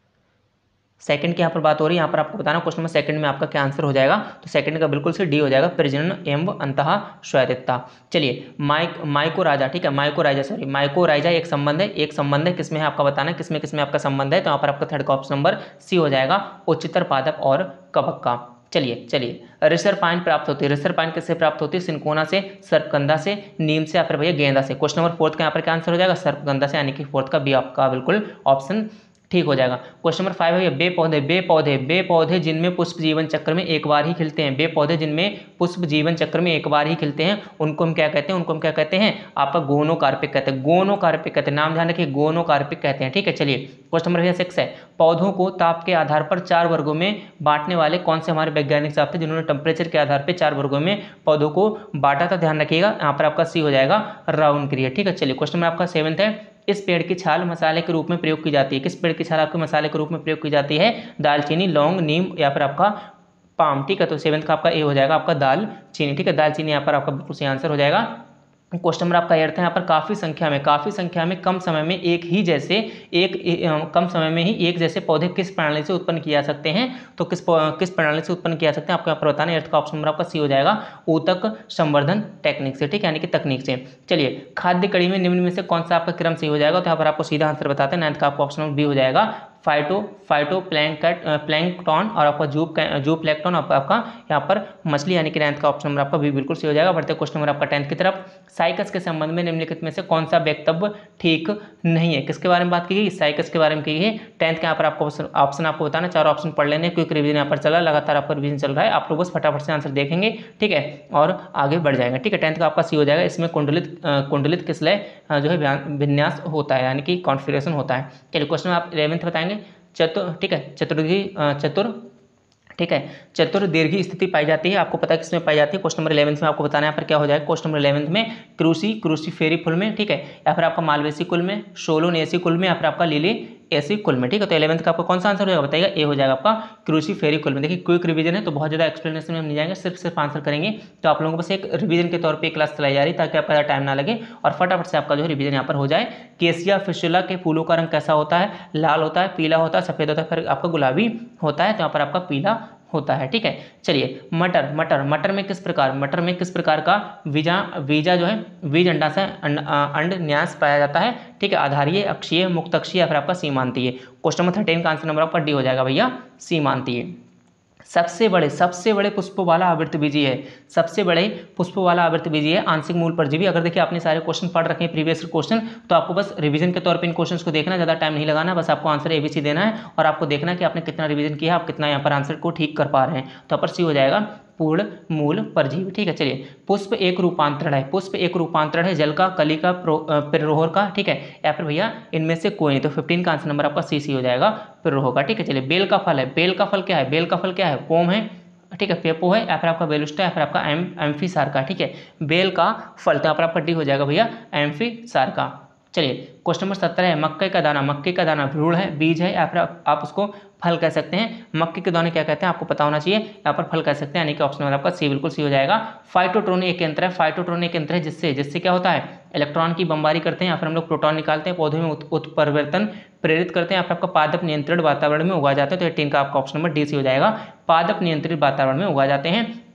सेकंड की यहाँ पर बात हो रही है, यहाँ पर आपको बताना क्वेश्चन नंबर सेकंड में आपका क्या आंसर हो जाएगा। तो सेकंड का बिल्कुल से डी हो जाएगा, प्रजनन एवं अंतः स्वायत्तता। चलिए, माइक माइकोराइजा, ठीक है, माइकोराइजा सॉरी माइकोराइजा एक संबंध है, एक संबंध है, किसमें है आपका बताना, किसमें किसमें आपका संबंध है। तो यहाँ पर आपका थर्ड का ऑप्शन नंबर सी हो जाएगा, उच्चतर पादप और कवक का। चलिए चलिए, रिसरपाइन प्राप्त होती है। रिसरपाइन किससे प्राप्त होती है? सिनकोना से, सर्पगंधा से, नीम से, या फिर भैया गेंदा से। क्वेश्चन नंबर फोर्थ का यहाँ पर क्या आंसर हो जाएगा? सर्पगंधा से, यानी कि फोर्थ का बी आपका बिल्कुल ऑप्शन ठीक हो जाएगा। क्वेश्चन नंबर फाइव है, बे पौधे बे पौधे बे पौधे जिनमें पुष्प जीवन चक्र में एक बार ही खिलते हैं। बे पौधे जिनमें पुष्प जीवन चक्र में एक बार ही खिलते हैं, उनको हम क्या कहते हैं? उनको हम क्या कहते हैं? आपका गोनोकार्पिक कहते हैं। गोनोकार्पिक कहते हैं, नाम ध्यान रखिए, गोनोकार्पिक कहते हैं। ठीक है, चलिए क्वेश्चन नंबर भैया सिक्स है, पौधों को ताप के आधार पर चार वर्गों में बांटने वाले कौन से हमारे वैज्ञानिक साहब थे जिन्होंने टेम्परेचर के आधार पर चार वर्गों में पौधों को बांटा था? ध्यान रखिएगा, यहाँ पर आपका सी हो जाएगा, राउंड क्रिया। ठीक है, चलिए क्वेश्चन नंबर आपका सेवंथ है, इस पेड़ की छाल मसाले के रूप में प्रयोग की जाती है। किस पेड़ की छाल आपके मसाले के रूप में प्रयोग की जाती है? दालचीनी, लौंग, नीम, या फिर आपका पाम। ठीक है, तो सेवंथ का आपका ए हो जाएगा, आपका दालचीनी। ठीक है, दालचीनी यहाँ पर आपका बिल्कुल सही आंसर हो जाएगा। क्वेश्चन नंबर आपका अर्थ है यहाँ पर काफ़ी संख्या में काफ़ी संख्या में कम समय में एक ही जैसे एक, एक कम समय में ही एक जैसे पौधे किस प्रणाली से उत्पन्न किए जा सकते हैं? तो किस किस प्रणाली से उत्पन्न किया जा सकते हैं आपको यहाँ पर बताना है। अर्थ का ऑप्शन नंबर आपका सी हो जाएगा, ऊतक संवर्धन टेक्निक से। ठीक है, यानी कि तकनीक से। चलिए, खाद्य कड़ी में निम्न में से कौन सा आपका क्रम सही हो जाएगा? तो यहाँ पर आपको सीधा आंसर बताते हैं, नाइन्थ का आपका ऑप्शन नंबर बी हो जाएगा, फाइटो फाइटो प्लैंकट प्लैंकटॉन और आपका जू जू प्लैंकटॉन आपका यहाँ पर मछली, यानी कि नाइन्थ का ऑप्शन नंबर आपका भी बिल्कुल सही हो जाएगा। बढ़ते क्वेश्चन नंबर आपका टेंथ की तरफ। साइकस के संबंध में निम्नलिखित में से कौन सा वक्तव्य ठीक नहीं है? किसके बारे में बात की गई? साइकस के बारे में की गई है। टेंथ के यहाँ पर आपको ऑप्शन आपको बताना, चार ऑप्शन पढ़ लेने, क्विक रिवीजन यहाँ पर चला, लगातार आपका रिवीजन चल रहा है, आप लोग बस फटाफट से आंसर देखेंगे। ठीक है, और आगे बढ़ जाएगा। ठीक है, टेंथ का आपका सी हो जाएगा, इसमें कुंडलित कुंडलित किसलय जो है विन्यास होता है, यानी कि कॉन्फिगरेशन होता है। चलिए क्वेश्चन आप इलेवेंथ बताएंगे, चतुर ठीक है चतुर्गी चतुर ठीक है चतुर्दीर्घी स्थिति पाई जाती है। आपको पता है किसमें पाई जाती है? क्वेश्चन नंबर इलेवेंथ में आपको बताना है यहाँ पर क्या हो जाएगा। क्वेश्चन नंबर इलेवेंथ में क्रूसी क्रूसीफेरी फुल में, ठीक है, या फिर आपका मालवेसी कुल में, सोलोनेसी कुल में, या फिर आपका लिली ऐसी कुल में। ठीक है, तो इलेवेंथ का आपका कौन सा आंसर हो जाएगा बताइएगा? ए हो जाएगा आपका क्रूसीफेरी कुल में। देखिए क्विक रिवीजन है तो बहुत ज़्यादा एक्सप्लेनेशन में हम नहीं जाएंगे, सिर्फ सिर्फ आंसर करेंगे। तो आप लोगों को बस एक रिवीजन के तौर पे क्लास चलाई जा रही है ताकि आपका टाइम ना लगे और फटाफट से आपका जो है रिवीजन यहाँ पर हो जाए। केसिया फिशुला के फूलों का रंग कैसा होता है? लाल होता है, पीला होता है, सफेद होता है, फिर आपका गुलाबी होता है। तो यहाँ पर आपका पीला होता है। ठीक है, चलिए मटर मटर मटर में किस प्रकार मटर में किस प्रकार का वीजा वीजा जो है बीज अंडा से अंड न्यास पाया जाता है? ठीक है, आधारीय, अक्षीय, मुक्त अक्षीय, या फिर आपका सीमांतीय। क्वेश्चन नंबर थर्टीन का आंसर नंबर आपका डी हो जाएगा भैया, सीमांतीय। सबसे बड़े सबसे बड़े पुष्पों वाला आवृतबीजी है, सबसे बड़े पुष्पों वाला आवृतबीजी है आंशिक मूल परजीवी। अगर देखिए आपने सारे क्वेश्चन पढ़ रखे हैं प्रीवियस क्वेश्चन, तो आपको बस रिवीजन के तौर पे इन क्वेश्चंस को देखना, ज़्यादा टाइम नहीं लगाना, बस आपको आंसर एबीसी देना है और आपको देखना है कि आपने कितना रिवीजन किया है, आप कितना यहाँ पर आंसर को ठीक कर पा रहे हैं। तो यहाँ पर सी हो जाएगा पूर्ण मूल परजीवी। ठीक है, चलिए पुष्प एक रूपांतरण है, पुष्प एक रूपांतरण है जल का, कली का, प्ररोहर का, ठीक है, या फिर भैया इनमें से कोई नहीं। तो फिफ्टीन का आंसर नंबर आपका सी सी हो जाएगा, प्ररोह का। ठीक है, चलिए बेल का फल है, बेल का फल क्या है? बेल का फल क्या है? पोम है, ठीक है, पेपो है, या फिर आपका बेलुस्टा, या फिर आपका एम एम्फीसार्का। ठीक है, बेल का फल, तो यहाँ पर आपका डी हो जाएगा भैया एम्फीसार्का। चलिए क्वेश्चन नंबर सत्रह है, मक्के का दाना, मक्के का दाना भ्रूण है, बीज है, या फिर आप उसको फल कह सकते हैं। मक्के के दाने क्या कहते हैं आपको पता होना चाहिए, यहाँ पर फल कह सकते हैं, यानी कि ऑप्शन नंबर आपका सी बिल्कुल सी हो जाएगा। फाइटोट्रोन एक यंत्र है, फाइटोट्रोन एक यंत्र है जिससे जिससे क्या होता है? इलेक्ट्रॉन की बमबारी करते हैं, या फिर हम लोग प्रोटॉन निकालते हैं, पौधे में उत्परिवर्तन प्रेरित करते हैं, या फिर आपका पादप नियंत्रित वातावरण में उगा जाते हैं। तो एटीन का आपका ऑप्शन नंबर डी सी हो जाएगा, पादप नियंत्रित वातावरण में उगा जाते हैं।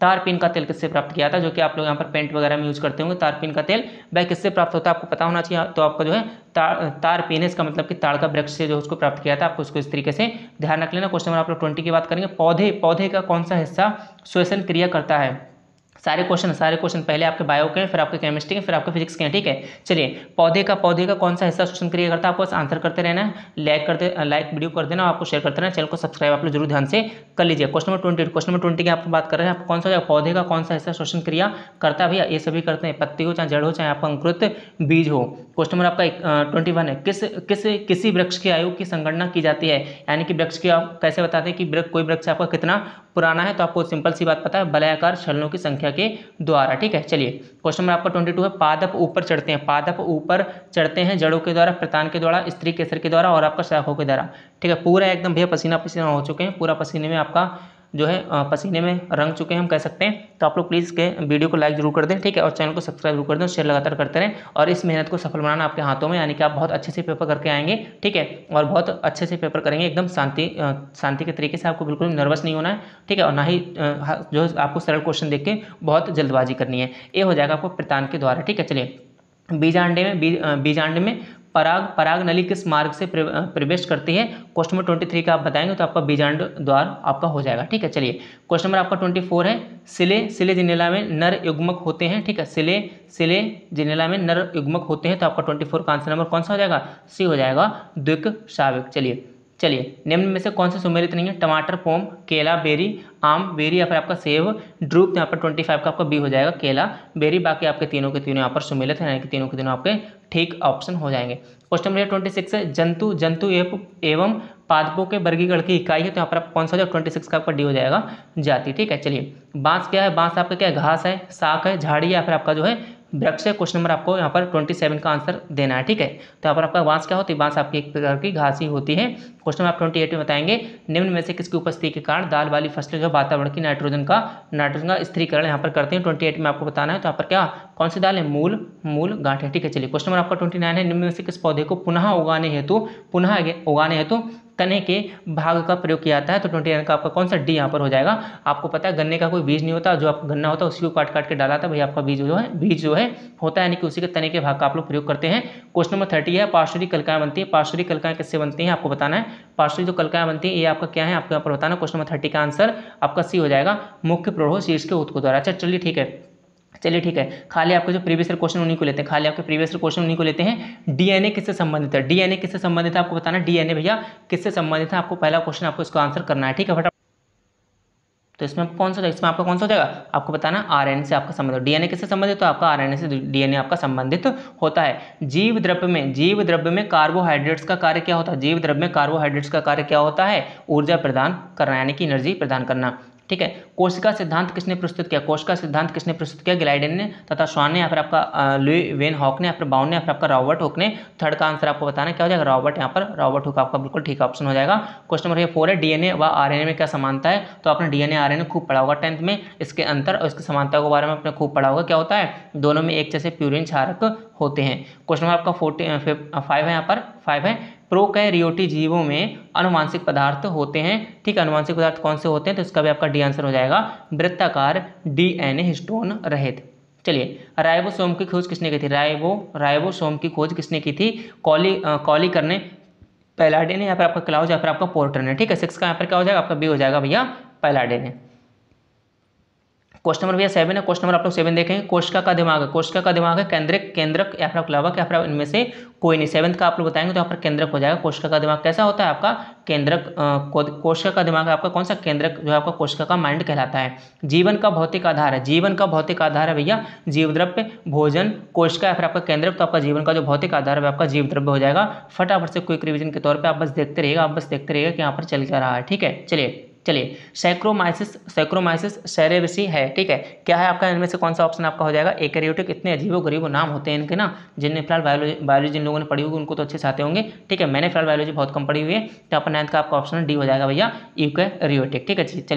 तारपीन का तेल किससे प्राप्त किया था, जो कि आप लोग यहाँ पर पेंट वगैरह में यूज करते होंगे। तारपीन का तेल वह किससे प्राप्त होता है आपको पता होना चाहिए। तो आपका जो है तार तारपीन है, इसका मतलब कि ताड़ का वृक्ष से जो उसको प्राप्त किया था, आपको उसको इस तरीके से ध्यान रख लेना। क्वेश्चन नंबर आप लोग ट्वेंटी की बात करेंगे। पौधे पौधे का कौन सा हिस्सा श्वसन क्रिया करता है। सारे क्वेश्चन सारे क्वेश्चन पहले आपके बायो के हैं, फिर आपके केमिस्ट्री के, फिर आपके फिजिक्स के हैं, ठीक है। चलिए, पौधे का पौधे का कौन सा हिस्सा श्वसन क्रिया करता है, आपको बस आंसर करते रहना है, लाइक करते लाइक वीडियो कर देना, आपको शेयर करते रहना, चैनल को सब्सक्राइब आप लोग जरूर ध्यान से कर लीजिए। Question number twenty question number twenty की आपको बात कर रहे हैं, आपको कौन सा पौधे का कौन सा हिस्सा श्वसन क्रिया करता है भैया, ये सभी करते हैं, पत्ती हो चाहे जड़ हो चाहे आपका अंकुरित बीज हो। क्वेश्चन नंबर आपका ट्वेंटी वन है, किस किस किसी वृक्ष की आयु की संगणना की जाती है, यानी कि वृक्ष की आप कैसे बताते हैं कि वृक्ष कोई वृक्ष आपका कितना पुराना है, तो आपको सिंपल सी बात पता है, वलयाकार छलनों की संख्या के द्वारा, ठीक है। चलिए, क्वेश्चन नंबर आपका ट्वेंटी टू है, पादप ऊपर चढ़ते हैं, पादप ऊपर चढ़ते हैं जड़ों के द्वारा, प्रतान के द्वारा, स्त्री केसर के द्वारा और आपका शाखों के द्वारा, ठीक है। पूरा एकदम भैया पसीना पसीना हो चुके हैं, पूरा पसीने में आपका जो है पसीने में रंग चुके हैं हम कह सकते हैं। तो आप लोग प्लीज़ के वीडियो को लाइक जरूर कर दें, ठीक है, और चैनल को सब्सक्राइब जरूर कर दें, शेयर लगातार करते रहें, और इस मेहनत को सफल बनाना आपके हाथों में, यानी कि आप बहुत अच्छे से पेपर करके आएंगे, ठीक है, और बहुत अच्छे से पेपर करेंगे, एकदम शांति शांति के तरीके से, आपको बिल्कुल नर्वस नहीं होना है, ठीक है, और ना ही जो आपको सरल क्वेश्चन देख के बहुत जल्दबाजी करनी है। ये हो जाएगा आपको प्रतान के द्वारा, ठीक है। चलिए, बीजांडे में बीज बीजांड में पराग पराग नली किस मार्ग से प्रवेश करती है, क्वेश्चन नंबर ट्वेंटी थ्री का आप बताएंगे तो आपका बीजांड द्वार आपका हो जाएगा, ठीक है। चलिए, क्वेश्चन नंबर आपका ट्वेंटी फोर है, सिले सिले जिनेला में नर युग्मक होते हैं, ठीक है, सिले सिले जिनेला में नर युग्मक होते हैं, तो आपका ट्वेंटी फोर का आंसर नंबर कौन सा हो जाएगा, सी हो जाएगा, द्विक शाविक। चलिए चलिए निम्न में से कौन से सुमेलित नहीं है, टमाटर, पोम, केला, बेरी, आम, बेरी या फिर आपका सेब, ड्रूप, यहाँ पर ट्वेंटी फाइव का आपका बी हो जाएगा, केला, बेरी, बाकी आपके तीनों के तीनों यहाँ पर सुमेलित है, यानी कि तीनों के तीनों आपके ठीक ऑप्शन हो जाएंगे। क्वेश्चन नंबर ट्वेंटी सिक्स है, जंतु जंतु एवं पादपों के वर्गीकरण की इकाई है, तो यहाँ पर आप कौन सा हो जाएगा, ट्वेंटी सिक्स का आपका डी हो जाएगा, जाति, ठीक है। चलिए, बांस क्या है, बांस आपका क्या है, घास है, शाख है, झाड़ी या फिर आपका जो है वृक्ष है। क्वेश्चन नंबर आपको यहाँ पर ट्वेंटी सेवन का आंसर देना है, ठीक है। तो यहाँ पर आपका बांस क्या होती है, बांस आपकी एक प्रकार की घास ही होती है। क्वेश्चन नंबर आप ट्वेंटी एट में बताएंगे, निम्न में से किसकी उपस्थिति के कारण दाल वाली फसलें जो वातावरण की नाइट्रोजन का नाइट्रोजन का स्थिरीकरण यहाँ पर करते हैं, ट्वेंटी एट में आपको बताना है। तो यहाँ पर क्या कौन सी दाल है, मूल मूल गांठ है, ठीक है। चलिए, क्वेश्चन नंबर आपका ट्वेंटी नाइन है, निम्न में से किस पौधे को पुनः उगाने हेतु पुनः उगाने हेतु तने के भाग का प्रयोग किया जाता है, तो ट्वेंटी नाइन का आपका कौन सा डी यहाँ पर हो जाएगा। आपको पता है गन्ने का कोई बीज नहीं होता, जो आपका गन्ना होता है उसी को काट काट के डाला था, भाई आपका बीज जो है बीज जो है होता है, यानी कि उसी के तने के भाग का आप लोग प्रयोग करते हैं। क्वेश्चन नंबर थर्टी है, पार्श्वी कलिकाएं बनती है, पार्श्वी कलिकाएं किससे बनती हैं आपको बताना है, पार्श्वी जो कलिकाएं बनती है ये आपका क्या है आपको यहाँ पर बताना। क्वेश्चन नंबर थर्टी का आंसर आपका सी हो जाएगा, मुख्य प्रौढ़ शीर्ष के ऊतकों द्वारा। अच्छा चलिए ठीक है, चलिए ठीक है, खाली आपके जो प्रीवियस ईयर क्वेश्चन उन्हीं को लेते हैं, खाली आपके प्रीवियस ईयर क्वेश्चन उन्हीं को लेते हैं। डीएनए किससे संबंधित है, डीएनए किससे संबंधित है आपको बताना, डीएनए भैया किससे संबंधित है, आपको पहला क्वेश्चन आपको इसका आंसर करना है, ठीक है। फटाफट, तो इसमें आपको कौन सा इसमें आपका कौन सा हो जाएगा, आपको बताना आरएनए से आपका संबंध, डीएनए किससे संबंधित, तो आपका आरएनए से डीएनए आपका संबंधित होता है। जीव द्रव्य में जीव द्रव्य में कार्बोहाइड्रेट्स का कार्य क्या होता है, जीव द्रव्य में कार्बोहाइड्रेट्स का कार्य क्या होता है, ऊर्जा प्रदान करना, यानी कि एनर्जी प्रदान करना, ठीक है। कोशिका सिद्धांत किसने प्रस्तुत किया, कोशिका सिद्धांत किसने प्रस्तुत किया, ग्लाइडेन ने तथा श्वान ने या फिर आपका लुई वेन हॉक ने या फिर बाउन ने या फिर आपका रॉबर्ट हुक ने। थर्ड का आंसर आपको बताना क्या हो जाएगा, रॉबर्ट, यहाँ पर रॉबर्ट हुक आपका बिल्कुल ठीक ऑप्शन हो जाएगा। क्वेश्चन नंबर फोर है, डीएनए व आरएनए में क्या समानता है, तो आपने डीएनए आरएनए खूब पढ़ा होगा टेंथ में, इसके अंतर और इसकी समानता के बारे में आपने खूब पढ़ा होगा, क्या होता है, दोनों में एक जैसे प्यूरिन क्षारक होते हैं। क्वेश्चन नंबर आपका फोर्टी फाइव है, यहाँ पर फाइव है, प्रोकैरियोटी जीवों में अनुवांशिक पदार्थ होते हैं, ठीक है, अनुवांशिक पदार्थ कौन से होते हैं, तो इसका भी आपका डी आंसर हो जाएगा, वृत्ताकार डीएनए हिस्टोन रहित। चलिए, राइबोसोम की खोज किसने की थी, राइबो राइबोसोम की खोज किसने की थी, कॉली कॉलीकर ने, पैलाडे ने या फिर आपका क्लाउज या फिर आपका पोर्टर ने, ठीक है। सिक्स का यहाँ पर क्या हो जाएगा, आपका बी हो जाएगा भैया, पैलाडे ने। क्वेश्चन नंबर भैया सेवन है, क्वेश्चन नंबर आप लोग सेवन देखेंगे, कोशिका का दिमाग है, कोशिका का दिमाग है केंद्रक केंद्रक या फिर प्लावक या फिर इनमें से कोई नहीं, सेवंथ का आप लोग बताएंगे तो यहाँ पर केंद्रक हो जाएगा। कोशिका का दिमाग कैसा होता है आपका, केंद्रक, कोशिका का दिमाग आपका कौन सा, केंद्रक जो है आपका कोशिका का माइंड कहलाता है। जीवन का भौतिक आधार है, जीवन का भौतिक आधार है भैया जीवद्रव्य, भोजन, कोशिका या फिर आपका केंद्रक, तो आपका जीवन का जो भौतिक आधार है आपका जीवद्रव्य हो जाएगा। फटाफट से क्विक रिवीजन के तौर पर आप बस देखते रहिएगा, आप बस देखते रहिएगा कि यहाँ पर चल क्या रहा है, ठीक है। चलिए चलिए सैक्रोमाइसिस सैक्रोमाइसिस सेरेविसी है, ठीक है, क्या है आपका, इनमें से कौन सा ऑप्शन आपका हो जाएगा, एकैरियोटिक। इतने अजीबो गरीबो नाम होते हैं इनके ना, जिनने फिलहाल बायोलॉजी बायोलॉजी जिन लोगों ने पढ़ी होगी उनको तो अच्छे से आते होंगे, ठीक है। मैंने फिलहाल बायोलॉजी बहुत कम पढ़ी हुई है, तो यहाँ पर नाइन्थ का आपका ऑप्शन डी हो जाएगा भैया, यूकैरियोटिक, ठीक है। चलिए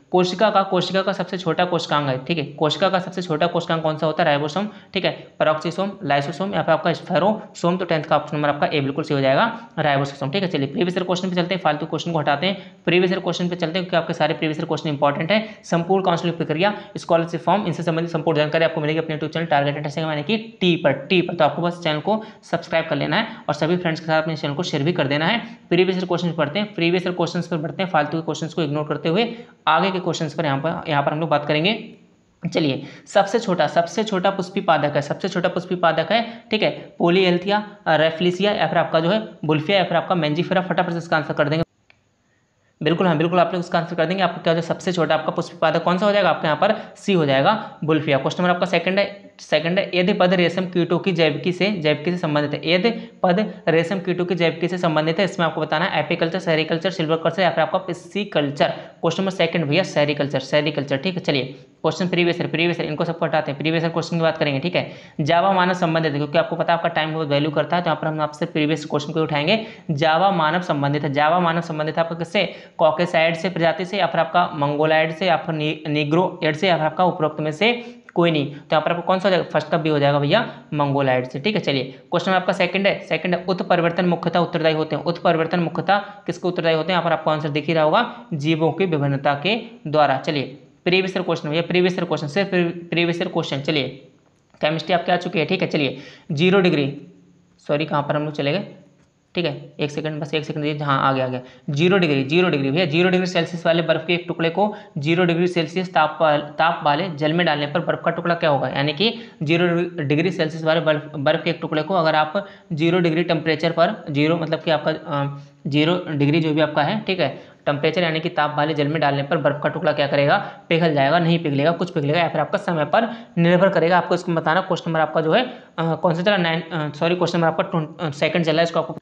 कोशिका का कोशिका का सबसे छोटा कोशिकांग है, ठीक है, कोशिका का सबसे छोटा कोशिकांग कौन सा होता है? राइबोसोम, ठीक है, पेरोक्सिसोम, लाइसोसोम या फिर आपका स्फेरोसोम। तो टेंथ का ऑप्शन नंबर आपका ए बिल्कुल सही हो जाएगा, राइबोसोम, ठीक है। चलिए प्रीवियस ईयर क्वेश्चन पे चलते हैं, फालतू क्वेश्चन को हटाते हैं, प्रीवियस ईयर क्वेश्चन पे चलते हैं क्योंकि आपके सारे प्रीवियस ईयर क्वेश्चन इंपॉर्टेंट है। संपूर्ण काउंसलिंग प्रक्रिया, स्कॉलरशिप फॉर्म, इनसे संबंधित संपूर्ण जानकारी आपको मिलेगी अपने यूट्यूब चैनल टारगेट एंटर यानी कि टी पर टी पर। तो आपको बस चैनल को सब्सक्राइब कर लेना है और सभी फ्रेंड्स के साथ अपने चैनल को शेयर भी कर देना है। प्रीवियस ईयर क्वेश्चन पढ़ते हैं, प्रीवियस ईयर क्वेश्चन पर बढ़ते हैं, फालतू के क्वेश्चन को इग्नोर करते हुए आगे के क्वेश्चन पर यहाँ पर यहाँ पर हम लोग बात करेंगे। चलिए सबसे छोटा सबसे छोटा पुष्पी पादक है, सबसे छोटा पुष्पी पादक है, ठीक है, पोलीएल्थिया, रेफ्लिसिया या फिर आपका जो है बुल्फिया या फिर आपका मेंजिफेरा। फटाफट से इसका आंसर कर देंगे। बिल्कुल हाँ, बिल्कुल आप लोग इसका आंसर कर देंगे। आपका क्या हो जाए सबसे छोटा आपका पुष्पी पादक कौन सा हो जाएगा? आपका यहाँ पर सी हो जाएगा, बुल्फिया। क्वेश्चन नंबर आपका सेकंड है, सेकंड है, यदि पद रेशम कीटों की जैविकी से जैविकी से संबंधित है, यदि पद रेशम कीटों की जैविकी से संबंधित है, इसमें आपको बताना है एपीकल्चर, सेरिकल्चर, सिल्वकल्चर या फिर आपका पिस्सीकल्चर। क्वेश्चन नंबर सेकंड भैया सेरिकल्चर, सेरिकल्चर, ठीक है। चलिए question previous year, previous year इनको सबको हटाते हैं, प्रीवियस ईयर क्वेश्चन की बात करेंगे, ठीक है। जावा मानव संबंधित है, क्योंकि आपको पता है आपका टाइम बहुत वैल्यू करता है, तो यहाँ पर हम आपसे प्रीवियस क्वेश्चन को उठाएंगे। जावा मानव संबंधित है, जावा मानव संबंधित है आपका किससे? कॉकेसाइड से प्रजाति से या फिर आपका मंगोलाइड से या फिर निग्रोइड से या फिर आपका उपरोक्त में से कोई नहीं। तो यहाँ पर आपको कौन सा हो जाएगा? फर्स्ट का बी हो जाएगा भैया, मंगोलाइड से, ठीक है। चलिए क्वेश्चन आपका सेकंड है, सेकंड है, उत्परिवर्तन मुख्यतः उत्तरदायी होते हैं, उत्परिवर्तन मुख्यतः किसको उत्तरदायी होते हैं? यहाँ पर आपको आंसर दिख ही रहा होगा, जीवों की विभिन्नता के द्वारा। चलिए प्रीवियस ईयर क्वेश्चन भैया, प्रीवियस ईयर क्वेश्चन सिर्फ प्रीवियस ईयर क्वेश्चन। चलिए केमिस्ट्री आपके आ चुकी है, ठीक है। चलिए जीरो डिग्री, सॉरी कहाँ पर हम लोग चले गए, ठीक है, एक सेकंड, बस एक सेकंड दीजिए, हाँ आ गया आ गया। जीरो डिग्री, जीरो डिग्री भैया, जीरो डिग्री सेल्सियस वाले बर्फ के एक टुकड़े को जीरो डिग्री सेल्सियस ताप ताप वाले जल में डालने पर बर्फ का टुकड़ा क्या होगा? यानी कि जीरो डिग्री सेल्सियस वाले बर्फ बर्फ के एक टुकड़े को अगर आप जीरो डिग्री टेम्परेचर पर, जीरो मतलब कि आपका जीरो डिग्री जो भी आपका है, ठीक है, टेम्परेचर यानी कि ताप वाले जल में डालने पर बर्फ का टुकड़ा क्या करेगा? पिघल जाएगा, नहीं पिघलेगा, कुछ पिघलेगा या फिर आपका समय पर निर्भर करेगा। आपको इसको बताना। क्वेश्चन नंबर आपका जो है कौन सा चला? नाइन, सॉरी क्वेश्चन नंबर आपका सेकंड चला है, इसको आपको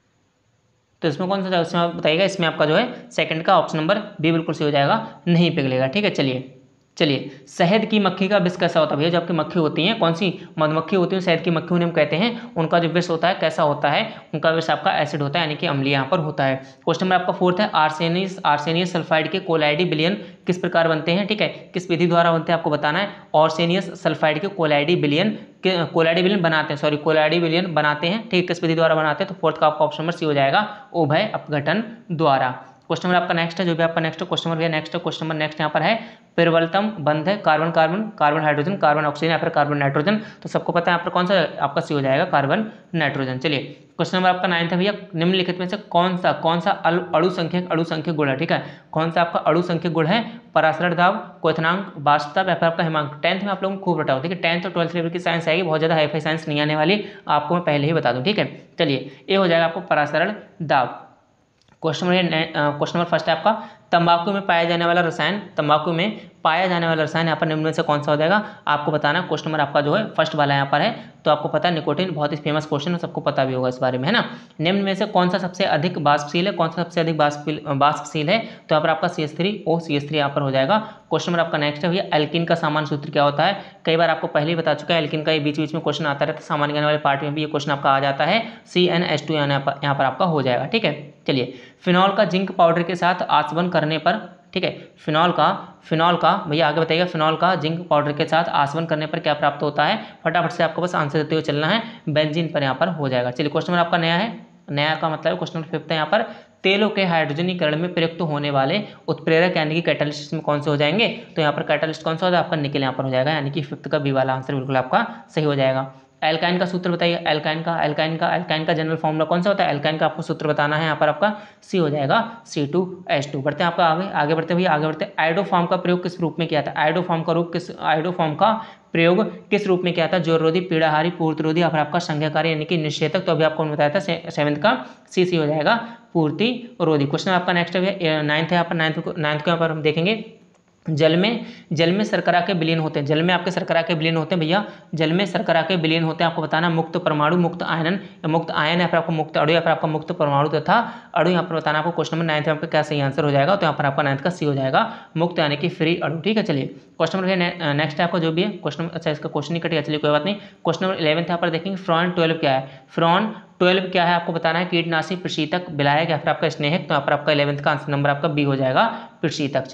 तो इसमें कौन सा इसमें आप बताइएगा। इसमें आपका जो है सेकंड का ऑप्शन नंबर बी बिल्कुल सही हो जाएगा, नहीं पिघलेगा, ठीक है। चलिए चलिए शहद की मक्खी का विष कैसा होता है भैया? जब आपकी मक्खी होती हैं, कौन सी मधुमक्खी होती है, शहद की मक्खी उन्हें हम कहते हैं, उनका जो विष होता है कैसा होता है? उनका विष आपका एसिड होता है, यानी कि अम्लीय यहाँ पर होता है। क्वेश्चन नंबर आपका फोर्थ है, आर्सेनियस आर्सेनियस सल्फाइड के कोलाइडी विलयन किस प्रकार बनते हैं, ठीक है, किस विधि द्वारा बनते हैं आपको बताना है। आर्सेनियस सल्फाइड के कोलाइडी विलयन कोलाइडी विलयन बनाते हैं, सॉरी कोलाइडी विलयन बनाते हैं, ठीक है, किस विधि द्वारा बनाते हैं? तो फोर्थ का आपका ऑप्शन नंबर सी हो जाएगा, उभय अपघटन द्वारा। क्वेश्चन नंबर आपका नेक्स्ट है, जो भी आपका next question number next question number next यहाँ पर है, प्रबलतम बंध है carbon carbon carbon hydrogen carbon oxygen या फिर कार्बन नाइट्रोजन। तो सबको पता है यहाँ पर कौन सा आपका सी हो जाएगा? Carbon nitrogen. चलिए क्वेश्चन नंबर आपका नाइन्थ है भैया, निम्नलिखित में से कौन सा कौन सा अणु संख्यक अणु संख्यक गुण है, ठीक है, कौन सा आपका अणु संख्यक गुण है? परासरण दाब, क्वथनांक, वाष्पताप या फिर आपका हिमांक। टेंथ में आप लोगों को खूब रटा हो, ठीक है, टेंथ और ट्वेल्थ लेवल की साइंस आएगी, बहुत ज़्यादा हाईफाई साइंस नहीं आने वाली, आपको मैं पहले ही बता दूँ, ठीक है। चलिए ये हो जाएगा आपको परासरण दाब। Question number question number first है आपका, तंबाकू में पाया जाने वाला रसायन, तंबाकू में पाया जाने वाला रसायन यहाँ पर निम्न में से कौन सा हो जाएगा? आपको बताना। क्वेश्चन नंबर आपका जो है फर्स्ट वाला यहाँ पर है, तो आपको पता है निकोटीन, बहुत ही फेमस क्वेश्चन है, सबको पता भी होगा इस बारे में, है ना। निम्न में से कौन सा सबसे अधिक वाष्पशील है, कौन सा सबसे अधिक वाष्पशील है? तो यहाँ पर आपका C H three O C H three यहाँ पर हो जाएगा। क्वेश्चन नंबर आपका नेक्स्ट है भैया, एल्किन का सामान्य सूत्र क्या होता है? कई बार आपको पहले ही बता चुका है, एल्किन का ये बीच बीच में क्वेश्चन आता रहता है, सामान्य ज्ञान वाले पार्ट में भी ये क्वेश्चन आपका आ जाता है, सी एन एच टू यहाँ पर आपका हो जाएगा, ठीक है। चलिए फिनॉल का जिंक पाउडर के साथ आचमन करने पर, ठीक है, फिनॉल का फिनॉल का भैया आगे बताइएगा, फिनॉल का जिंक पाउडर के साथ आचमन करने पर क्या प्राप्त होता है? फटाफट से आपको बस आंसर देते हुए चलना है, बेंजीन पर यहाँ पर हो जाएगा। चलिए क्वेश्चन नंबर आपका नया है, नया का मतलब क्वेश्चन नंबर फिफ्थ है यहाँ पर, तेलों के हाइड्रोजनीकरण में प्रयुक्त होने वाले उत्प्रेरक यानी कि कैटालिस्ट में कौन से हो जाएंगे? तो यहाँ पर कैटालिस्ट कौन सा हो जाएगा? आपका निकल यहाँ पर हो जाएगा, यानी कि फिफ्थ का बी वाला आंसर बिल्कुल आपका सही हो जाएगा। एल्काइन का सूत्र बताइए, एल्काइन का एल्काइन का एल्काइन का जनरल फॉर्मूला कौन सा होता है? एल्काइन का आपको सूत्र बताना है, यहाँ पर आपका सी हो जाएगा सी टू एच टू। बढ़ते हैं आपका आगे आगे बढ़ते भैया आगे बढ़ते आइडोफॉर्म का प्रयोग किस रूप में किया था? आइडोफॉर्म का रूप किस आइडोफॉर्म का प्रयोग किस रूप में किया था? जोररोधी, पीड़ाहारी, पूर्तिरोधी या फिर आपका संज्ञाकारी यानी कि निषेधक। तो अभी आपको बताया था सेवंथ का सी सी हो जाएगा पूर्तिरोधी। क्वेश्चन आपका नेक्स्ट है नाइन्थ है, यहाँ पर नाइन्थ नाइन्थ के यहाँ पर हम देखेंगे, जल में जल में शर्करा के विलीन होते हैं, जल में आपके शर्करा के विलीन होते हैं भैया, जल में शर्करा के विलीन होते हैं। आपको बताना मुक्त परमाणु, मुक्त आयन या मुक्त आयन या फिर आपको मुक्त अणु या फिर आपका मुक्त परमाणु तथा अणु। यहाँ पर बताना आपको क्वेश्चन नंबर नाइन्थ में आपका क्या सही आंसर हो जाएगा? तो यहाँ पर आपका नाइन्थ का सी हो जाएगा, मुक्त यानी कि फ्री अणु, ठीक है। चलिए क्वेश्चन नंबर नेक्स्ट है आपको जो भी है क्वेश्चन, अच्छा इसका क्वेश्चन नहीं कट गया, चलिए कोई बात नहीं। क्वेश्चन नंबर इलेवंथ यहाँ पर देखेंगे, फ्रॉन ट्वेल्व क्या है? फ्रॉन ट्वेल्व क्या है आपको बताना है, कीटनाशी, प्रशीतक, विलायक या फिर आपका स्नेहक। तो यहाँ पर आपका इलेवंथ का आंसर नंबर आपका बी हो जाएगा, प्रशीतक। चलिए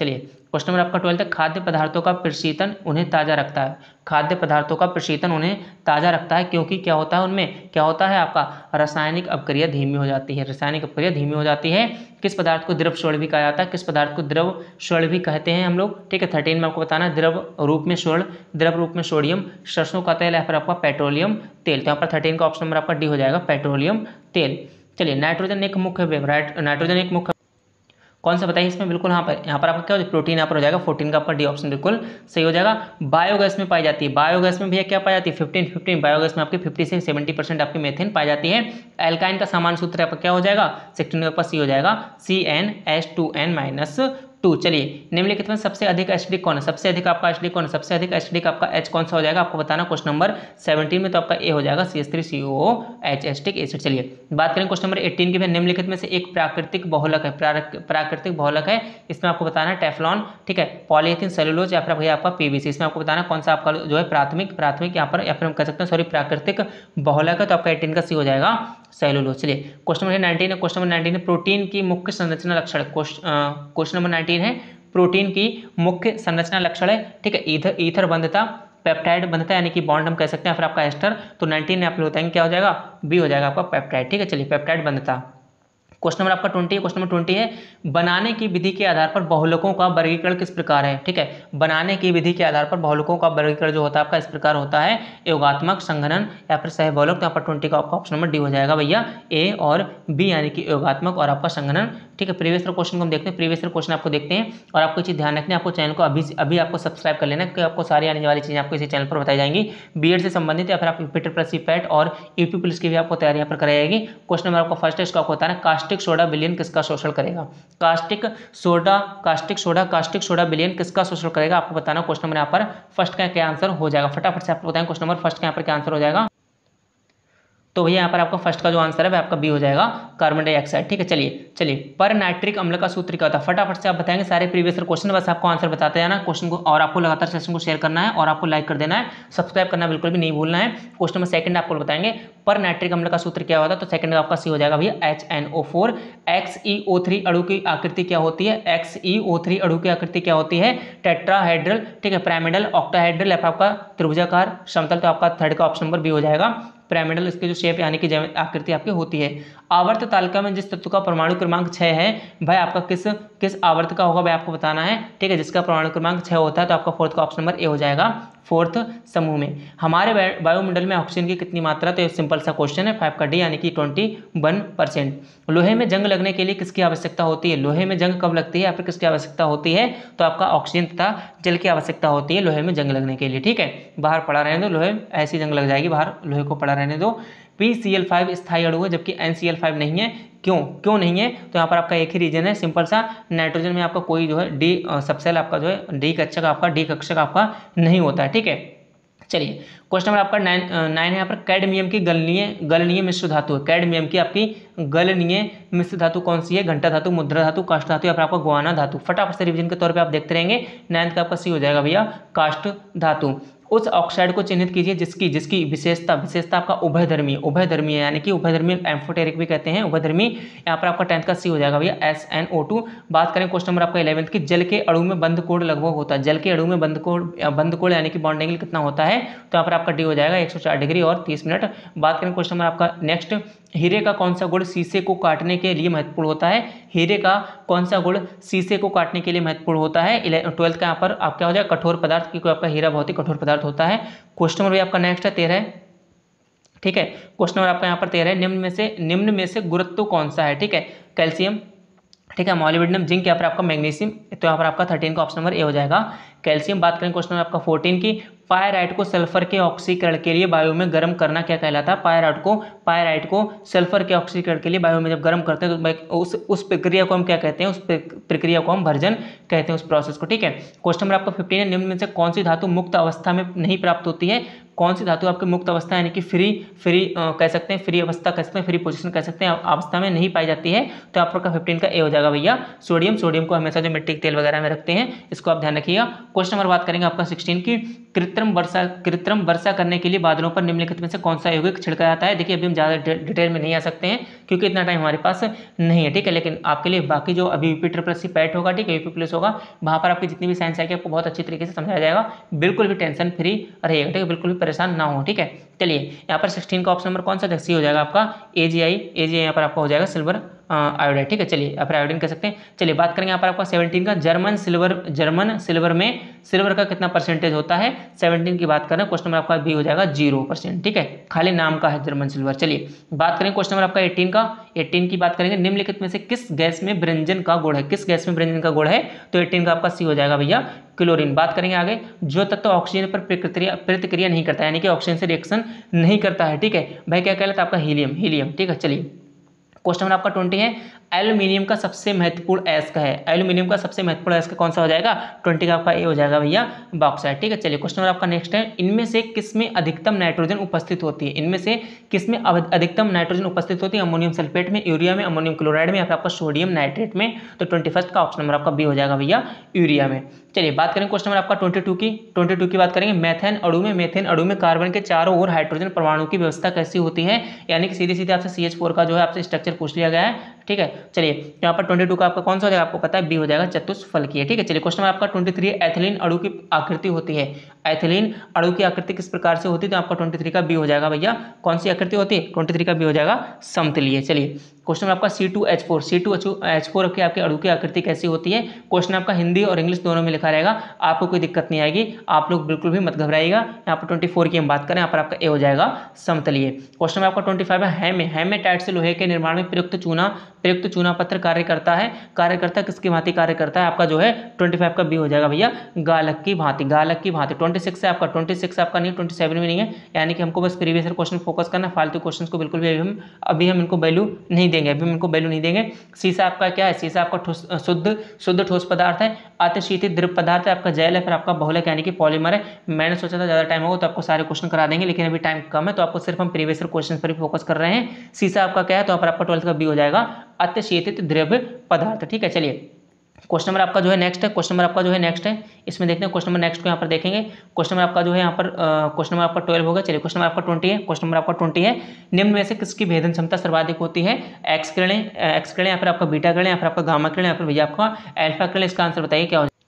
क्वेश्चन नंबर आपका ट्वेल्थ है, खाद्य पदार्थों का प्रशीतन उन्हें ताज़ा रखता है। खाद्य पदार्थों का प्रशीतन उन्हें ताज़ा रखता है क्योंकि क्या होता है उनमें, क्या होता है आपका रासायनिक अपक्रिया धीमी हो जाती है। रासायनिक अपक्रिया धीमी हो जाती है। किस पदार्थ को द्रव स्वर्ण भी कहा जाता है, किस पदार्थ को द्रव स्वर्ण भी कहते हैं हम लोग, ठीक है। थर्टीन में आपको बताना है द्रव रूप में स्वर्ण, द्रव रूप में सोडियम, सरसों का तेल या फिर आपका पेट्रोलियम तेल। तो यहाँ पर थर्टीन का ऑप्शन नंबर आपका डी हो जाएगा, पेट्रोलियम तेल। चलिए, नाइट्रोजन एक मुख्य वेवराइट, नाइट्रोजन एक मुख्य कौन सा बताइए इसमें, बिल्कुल यहाँ पर यहाँ पर आपका क्या हो जाएगा, प्रोटीन यहाँ पर हो जाएगा। फोर्टीन का आपका डी ऑप्शन बिल्कुल सही हो जाएगा। बायोगैस में पाई जाती है, बायोगैस में भैया क्या पाई जाती है, फिफ्टीन फिफ्टीन बायोगैस में आपकी फिफ्टी से सेवेंटी परसेंट आपकी मेथेन पाई जाती है। एल्काइन का सामान्य सूत्र आपका क्या हो जाएगा, सिक्सटीन का आपका सी हो जाएगा, C N H two N minus two. चलिए, निम्नलिखित में सबसे अधिक एसिडिक कौन है, सबसे अधिक आपका एसिडिक कौन है, सबसे अधिक एसिडिक आपका एच कौन सा हो जाएगा आपको बताना। क्वेश्चन नंबर सेवनटीन में तो आपका ए हो जाएगा, C H three C O H acetic acid. चलिए बात करें क्वेश्चन नंबर एटीन की, निम्नलिखित में से एक प्राकृतिक बहुलक है, प्राकृतिक बहुलक है, इसमें आपको बताना है टेफ्लॉन, ठीक है, पॉलीएथिलीन सेलुलोज या फिर भैया आपका पीवीसी। इसमें आपको बताना कौन सा आपका जो है प्राथमिक प्राथमिक यहाँ पर या फिर हम कह सकते हैं सॉरी प्राकृतिक बहुलक है, तो आपका एटीन का सी हो जाएगा, सेलुलोज। चलिए क्वेश्चन नंबर नाइनटीन है, क्वेश्चन नंबर नाइनटीन है प्रोटीन की मुख्य संरचना लक्षण। क्वेश्चन नंबर नाइनटीन है प्रोटीन की मुख्य संरचना लक्षण है, ठीक है। ईथर ईथर बंधता, पेप्टाइड बंधता यानी कि बॉन्ड हम कह सकते हैं, फिर आपका एस्टर। तो नाइनटीन में आप लोग बताएंगे क्या हो जाएगा, बी हो जाएगा आपका पेप्टाइड, ठीक है। चलिए पेप्टाइड बंधता। क्वेश्चन नंबर आपका ट्वेंटी है, क्वेश्चन नंबर ट्वेंटी है बनाने की विधि के आधार पर बहुलकों का वर्गीकरण किस प्रकार है, ठीक है। बनाने की विधि के आधार पर बहुलकों का वर्गीकरण जो होता है आपका इस प्रकार होता है, योगात्मक, संघनन या फिर सहबहुलक। तो यहाँ पर ट्वेंटी का आपका ऑप्शन नंबर डी हो जाएगा भैया, ए और बी यानी कि योगात्मक और आपका संघनन, ठीक है। प्रीवियस ईयर क्वेश्चन को हम देखते हैं, प्रीवियस ईयर क्वेश्चन आपको देखते हैं और आपको चीज़ ध्यान रखनी है, आपको चैनल को अभी अभी आपको सब्सक्राइब कर लेना क्योंकि आपको सारी आने वाली चीज़ें आपको इसी चैनल पर बताई जाएंगी, बीएड से संबंधित या फिर आपको पीटर प्लस सी पैट और यूपी पुलिस की भी आपको तैयारी यहाँ पर कराई जाएगी। क्वेश्चन नंबर आपको फर्स्ट है, इसको आपको बताना कास्टिक सोडा विलयन किसका शोषण करेगा। Caustic soda caustic soda caustic soda विलयन किसका शोषण करेगा आपको बताना। क्वेश्चन नंबर यहाँ पर फर्स्ट का क्या आंसर हो जाएगा, फटाफट से आपको बताएं क्वेश्चन नंबर फर्स्ट का यहाँ पर क्या आंसर हो जाएगा। तो भैया यहाँ पर आपका फर्स्ट का जो आंसर है वह आपका बी हो जाएगा, कार्बन डाइऑक्साइड, ठीक है। चलिए चलिए पर नाइट्रिक अम्ल का सूत्र क्या होता है, फटाफट से आप बताएंगे सारे प्रीवियस ईयर क्वेश्चन, बस आपको आंसर बताते जाना क्वेश्चन को, और आपको लगातार सेशन को शेयर करना है और आपको लाइक कर देना है, सब्सक्राइब करना बिल्कुल भी नहीं भूलना है। क्वेश्चन नंबर सेकंड आपको बताएंगे पर नाइट्रिक अम्ल का सूत्र क्या होता है, तो सेकंड का आपका सी हो जाएगा भैया, H N O four. X E O three अणु की आकृति क्या होती है, एक्स ई ओ थ्री अणु की आकृति क्या होती है, टेट्राहेड्रल, ठीक है, पिरामिडल, ऑक्टाहेड्रल या फिर आपका त्रिभुजाकार समतल। तो आपका थर्ड का ऑप्शन नंबर बी हो जाएगा, पिरामिडल इसके जो शेप यानी कि आकृति आपकी होती है। आवर्त तालिका में जिस तत्व का परमाणु क्रमांक छः है भाई आपका किस किस आवर्त का होगा भाई आपको बताना है, ठीक है, जिसका परमाणु क्रमांक छः होता है। तो आपका फोर्थ का ऑप्शन नंबर ए हो जाएगा, फोर्थ समूह में। हमारे वायुमंडल में ऑक्सीजन की कितनी मात्रा, तो ये सिंपल सा क्वेश्चन है, फाइव का डी यानी कि ट्वेंटी वन परसेंट। लोहे में जंग लगने के लिए किसकी आवश्यकता होती है, लोहे में जंग कब लगती है या फिर किसकी आवश्यकता होती है, तो आपका ऑक्सीजन तथा जल की आवश्यकता होती है लोहे में जंग लगने के लिए, ठीक है। बाहर पड़ा रहने दो, लोहे ऐसी जंग लग जाएगी, बाहर लोहे को पड़ा रहने दो। पी सी एल फाइव स्थायी अणु है जबकि एन सी एल फाइव नहीं है, क्यों क्यों नहीं है, तो यहाँ पर आपका एक ही रीजन है, सिंपल सा, नाइट्रोजन में आपका कोई जो है डी सबसेल आपका जो है डी कक्षक आपका डी कक्षक आपका नहीं होता है, ठीक है। चलिए क्वेश्चन नंबर आपका नाइन नाइन है, यहाँ पर कैडमियम की गलनीय गलनीय मिश्र धातु है, कैडमियम की आपकी गलनीय मिश्र धातु कौन सी है, घंटा धातु, मुद्रा धातु, काष्ठ धातु या फिर आपका गुआना धातु। फटाफट से रिवीजन के तौर पे आप देखते रहेंगे, नाइन्थ का आपका सी हो जाएगा भैया, काष्ठ धातु। उस ऑक्साइड को चिन्हित कीजिए जिसकी जिसकी विशेषता विशेषता आपका उभयधर्मी उभयधर्मी है यानी कि उभयधर्मी एम्फोटेरिक भी कहते हैं उभयधर्मी। यहाँ पर आपका टेंथ का सी हो जाएगा भैया, एस एन ओ टू। बात करें क्वेश्चन नंबर आपका इलेवंथ की, जल के अणु में बंध कोण लगभग होता है, जल के अणु में बंध कोण बंध कोण यानी कि बॉन्ड एंगल कितना होता है, तो यहाँ पर आपका डी हो जाएगा एक सौ चार डिग्री और तीस मिनट। बात करें क्वेश्चन नंबर आपका नेक्स्ट, हीरे का कौन सा गुण शीशे को काटने के लिए महत्वपूर्ण होता है, हीरे का कौन सा गुण शीशे को काटने के लिए महत्वपूर्ण होता है, ट्वेल्थ का यहाँ पर आप क्या हो जाएगा, कठोर पदार्थ, क्योंकि आपका हीरा बहुत ही कठोर पदार्थ होता है। क्वेश्चन नंबर आपका नेक्स्ट है तेरह, ठीक है। क्वेश्चन नंबर आपका यहाँ पर तेरह है, निम्न में से निम्न में से गुरुत्व कौन सा है, ठीक है, कैल्शियम, ठीक है, मॉलिब्डेनम, जिंक या फिर आपका मैग्नीशियम। तो यहाँ पर आपका थर्टीन का ऑप्शन नंबर ए हो जाएगा, कैल्शियम। बात करें क्वेश्चन नंबर आपका फोर्टीन की, पायराइट को सल्फर के ऑक्सीकरण के लिए वायु में गर्म करना क्या कहलाता है, पायराइट को पायराइट को सल्फर के ऑक्सीकरण के लिए वायु में जब गर्म करते हैं तो उस उस प्रक्रिया को हम क्या कहते हैं, उस प्रक्रिया को हम भर्जन कहते हैं, उस प्रोसेस को, ठीक है। क्वेश्चन नंबर आपका फिफ्टीन है, निम्न में से कौन सी धातु मुक्त अवस्था में नहीं प्राप्त होती है, कौन सी धातु आपके मुक्त अवस्था यानी कि फ्री फ्री कह सकते हैं, फ्री अवस्था कह सकते हैं, फ्री पोजीशन कह सकते हैं, अवस्था में नहीं पाई जाती है, तो आपका फिफ्टीन का ए हो जाएगा भैया सोडियम। सोडियम को हमेशा जो मिट्टी के तेल वगैरह में रखते हैं, इसको आप ध्यान रखिएगा। क्वेश्चन नंबर बात करेंगे आपका सिक्सटीन की, कृत्रिम वर्षा कृत्रिम वर्षा करने के लिए बादलों पर निम्नलिखित में से कौन सा यौगिक छिड़का जाता है। देखिए अभी हम ज़्यादा डिटेल में नहीं आ सकते हैं क्योंकि इतना टाइम हमारे पास नहीं है, ठीक है, लेकिन आपके लिए बाकी जो अभी यूपी ट्रिपल सी पैट होगा, ठीक है, यूपी प्लस होगा, वहाँ पर आपकी जितनी भी साइंस आएगी आपको बहुत अच्छी तरीके से समझाया जाएगा, बिल्कुल भी टेंशन फ्री रहेगा, ठीक है, बिल्कुल भी परेशान ना हो, ठीक है। चलिए यहाँ पर सिक्सटीन का ऑप्शन नंबर कौन सा सी हो जाएगा आपका ए जी आई, ए जी आई यहाँ पर आपका हो जाएगा सिल्वर आयोडाइड, ठीक है। चलिए आप आयोडीन कह सकते हैं। चलिए बात करेंगे यहाँ पर आपका सेवनटीन का, जर्मन सिल्वर जर्मन सिल्वर में सिल्वर का कितना परसेंटेज होता है। सेवनटीन की बात करें, क्वेश्चन नंबर आपका बी हो जाएगा जीरो परसेंट, ठीक है, खाली नाम का है जर्मन सिल्वर। चलिए बात करेंगे क्वेश्चन नंबर आपका एटीन का, एटीन की बात करेंगे, निम्नलिखित में से किस गैस में ब्रेंजन का गुण है, किस गैस में ब्रेंजन का गुण है, तो एटीन का आपका सी हो जाएगा भैया क्लोरीन। बात करेंगे आगे, जो तत्व ऑक्सीजन पर प्रतिक्रिया प्रतिक्रिया नहीं करता है यानी कि ऑक्सीजन से रिएक्शन नहीं करता है, ठीक है भाई, क्या कहलाता है आपका हीलियम, हीलियम, ठीक है। चलिए क्वेश्चन नंबर आपका ट्वेंटी है, एल्यूमिनियम का सबसे महत्वपूर्ण अयस्क है, एल्यूमिनियम का सबसे महत्वपूर्ण अयस्क कौन सा हो जाएगा, ट्वेंटी का आपका ए हो जाएगा भैया बॉक्साइट, ठीक है। चलिए क्वेश्चन नंबर आपका नेक्स्ट है, इनमें से किसमें अधिकतम नाइट्रोजन उपस्थित होती है, इनमें से किसमें अधिकतम नाइट्रोजन उपस्थित होती है, अमोनियम सल्फेट में, यूरिया में, अमोनियम क्लोराइड में, या फिर आपका सोडियम नाइट्रेट में, तो ट्वेंटी फर्स्ट का ऑप्शन नंबर आपका बी हो जाएगा भैया यूरिया में। चलिए बात करेंगे क्वेश्चन नंबर आपका ट्वेंटी टू की, ट्वेंटी टू की बात करेंगे, मैथेन अणु में मेथेन अणु में कार्बन के चारों ओर हाइड्रोजन परमाणु की व्यवस्था कैसी होती है, यानी कि सीधे सीधे आपसे सी एच फोर का जो है आपसे स्ट्रक्चर पूछ लिया गया है, ठीक है। चलिए यहाँ पर ट्वेंटी टू का आपका कौन सा हो जाएगा, आपको पता है बी हो जाएगा चतुष्फलकीय, ठीक है। चलिए क्वेश्चन आपका ट्वेंटी थ्री, एथिलीन अणु की आकृति होती है, एथिलीन अणु की आकृति किस प्रकार से होती है, तो आपका ट्वेंटी थ्री का बी हो जाएगा भैया कौन सी आकृति होती है, ट्वेंटी थ्री का बी हो जाएगा समतलीय। चलिए क्वेश्चन आपका C two H four, C two H four की आपके अणु की आकृति कैसी होती है, क्वेश्चन आपका हिंदी और इंग्लिश दोनों में लिखा रहेगा, आपको कोई दिक्कत नहीं आएगी, आप लोग बिल्कुल भी मत घबराइएगा। यहाँ पर ट्वेंटी फोर की हम बात करें, यहाँ पर आपका ए हो जाएगा समतलीय। क्वेश्चन आपका ट्वेंटी फाइव है, हैमे हेमेटाइट से लोहे के निर्माण में प्रयुक्त चूना प्रयुक्त चूना पत्थर कार्य करता है, कार्य करता है किसकी भांति कार्य करता है, आपका जो है ट्वेंटी फाइव का बी हो जाएगा भैया गालक की भांति, गालक की भांति। ट्वेंटी सिक्स है आपका, ट्वेंटी सिक्स आपका नहीं, ट्वेंटी सेवन में नहीं है, यानी कि हमको बस प्रीवियस ईयर क्वेश्चन फोकस करना, फालतू क्वेश्चन को बिल्कुल भी हम अभी हम इनको वैल्यू नहीं देंगे, अभी हम इनको वैल्यू नहीं देंगे। सीसा आपका क्या है, सीसा आपका शुद्ध शुद्ध ठोस पदार्थ है, अतिशीतित द्रव पदार्थ है, आपका जेल है, फिर आपका बहुलक यानी कि पॉलीमर है। मैंने सोचा था ज़्यादा टाइम होगा तो आपको सारे क्वेश्चन करा देंगे, लेकिन अभी टाइम कम है तो आपको सिर्फ हम प्रीवियस ईयर क्वेश्चन पर ही फोकस कर रहे हैं। सीसा आपका क्या है, तो यहाँ पर आपका ट्वेल्थ का बी हो जाएगा अतिशीतित द्रव्य पदार्थ, ठीक है। चलिए क्वेश्चन नंबर आपका जो है नेक्स्ट है, क्वेश्चन नंबर आपका जो है नेक्स्ट है, इसमें देखते हैं क्वेश्चन नंबर नेक्स्ट को यहाँ पर देखेंगे। क्वेश्चन नंबर आपका जो है यहाँ पर क्वेश्चन नंबर आपका ट्वेल्व होगा। चलिए क्वेश्चन नंबर आपका ट्वेंटी है, क्वेश्चन नंबर आपका ट्वेंटी है, निम्न में से किसकी भेदन क्षमता सर्वाधिक होती है, एक्स किरणें, एक्स किरणें, या फिर आपका बीटा किरणें, या फिर आपका गामा किरणें, या फिर भैया आपका अल्फा किरणें, इसका आंसर बताइए क्या हो जाएगा।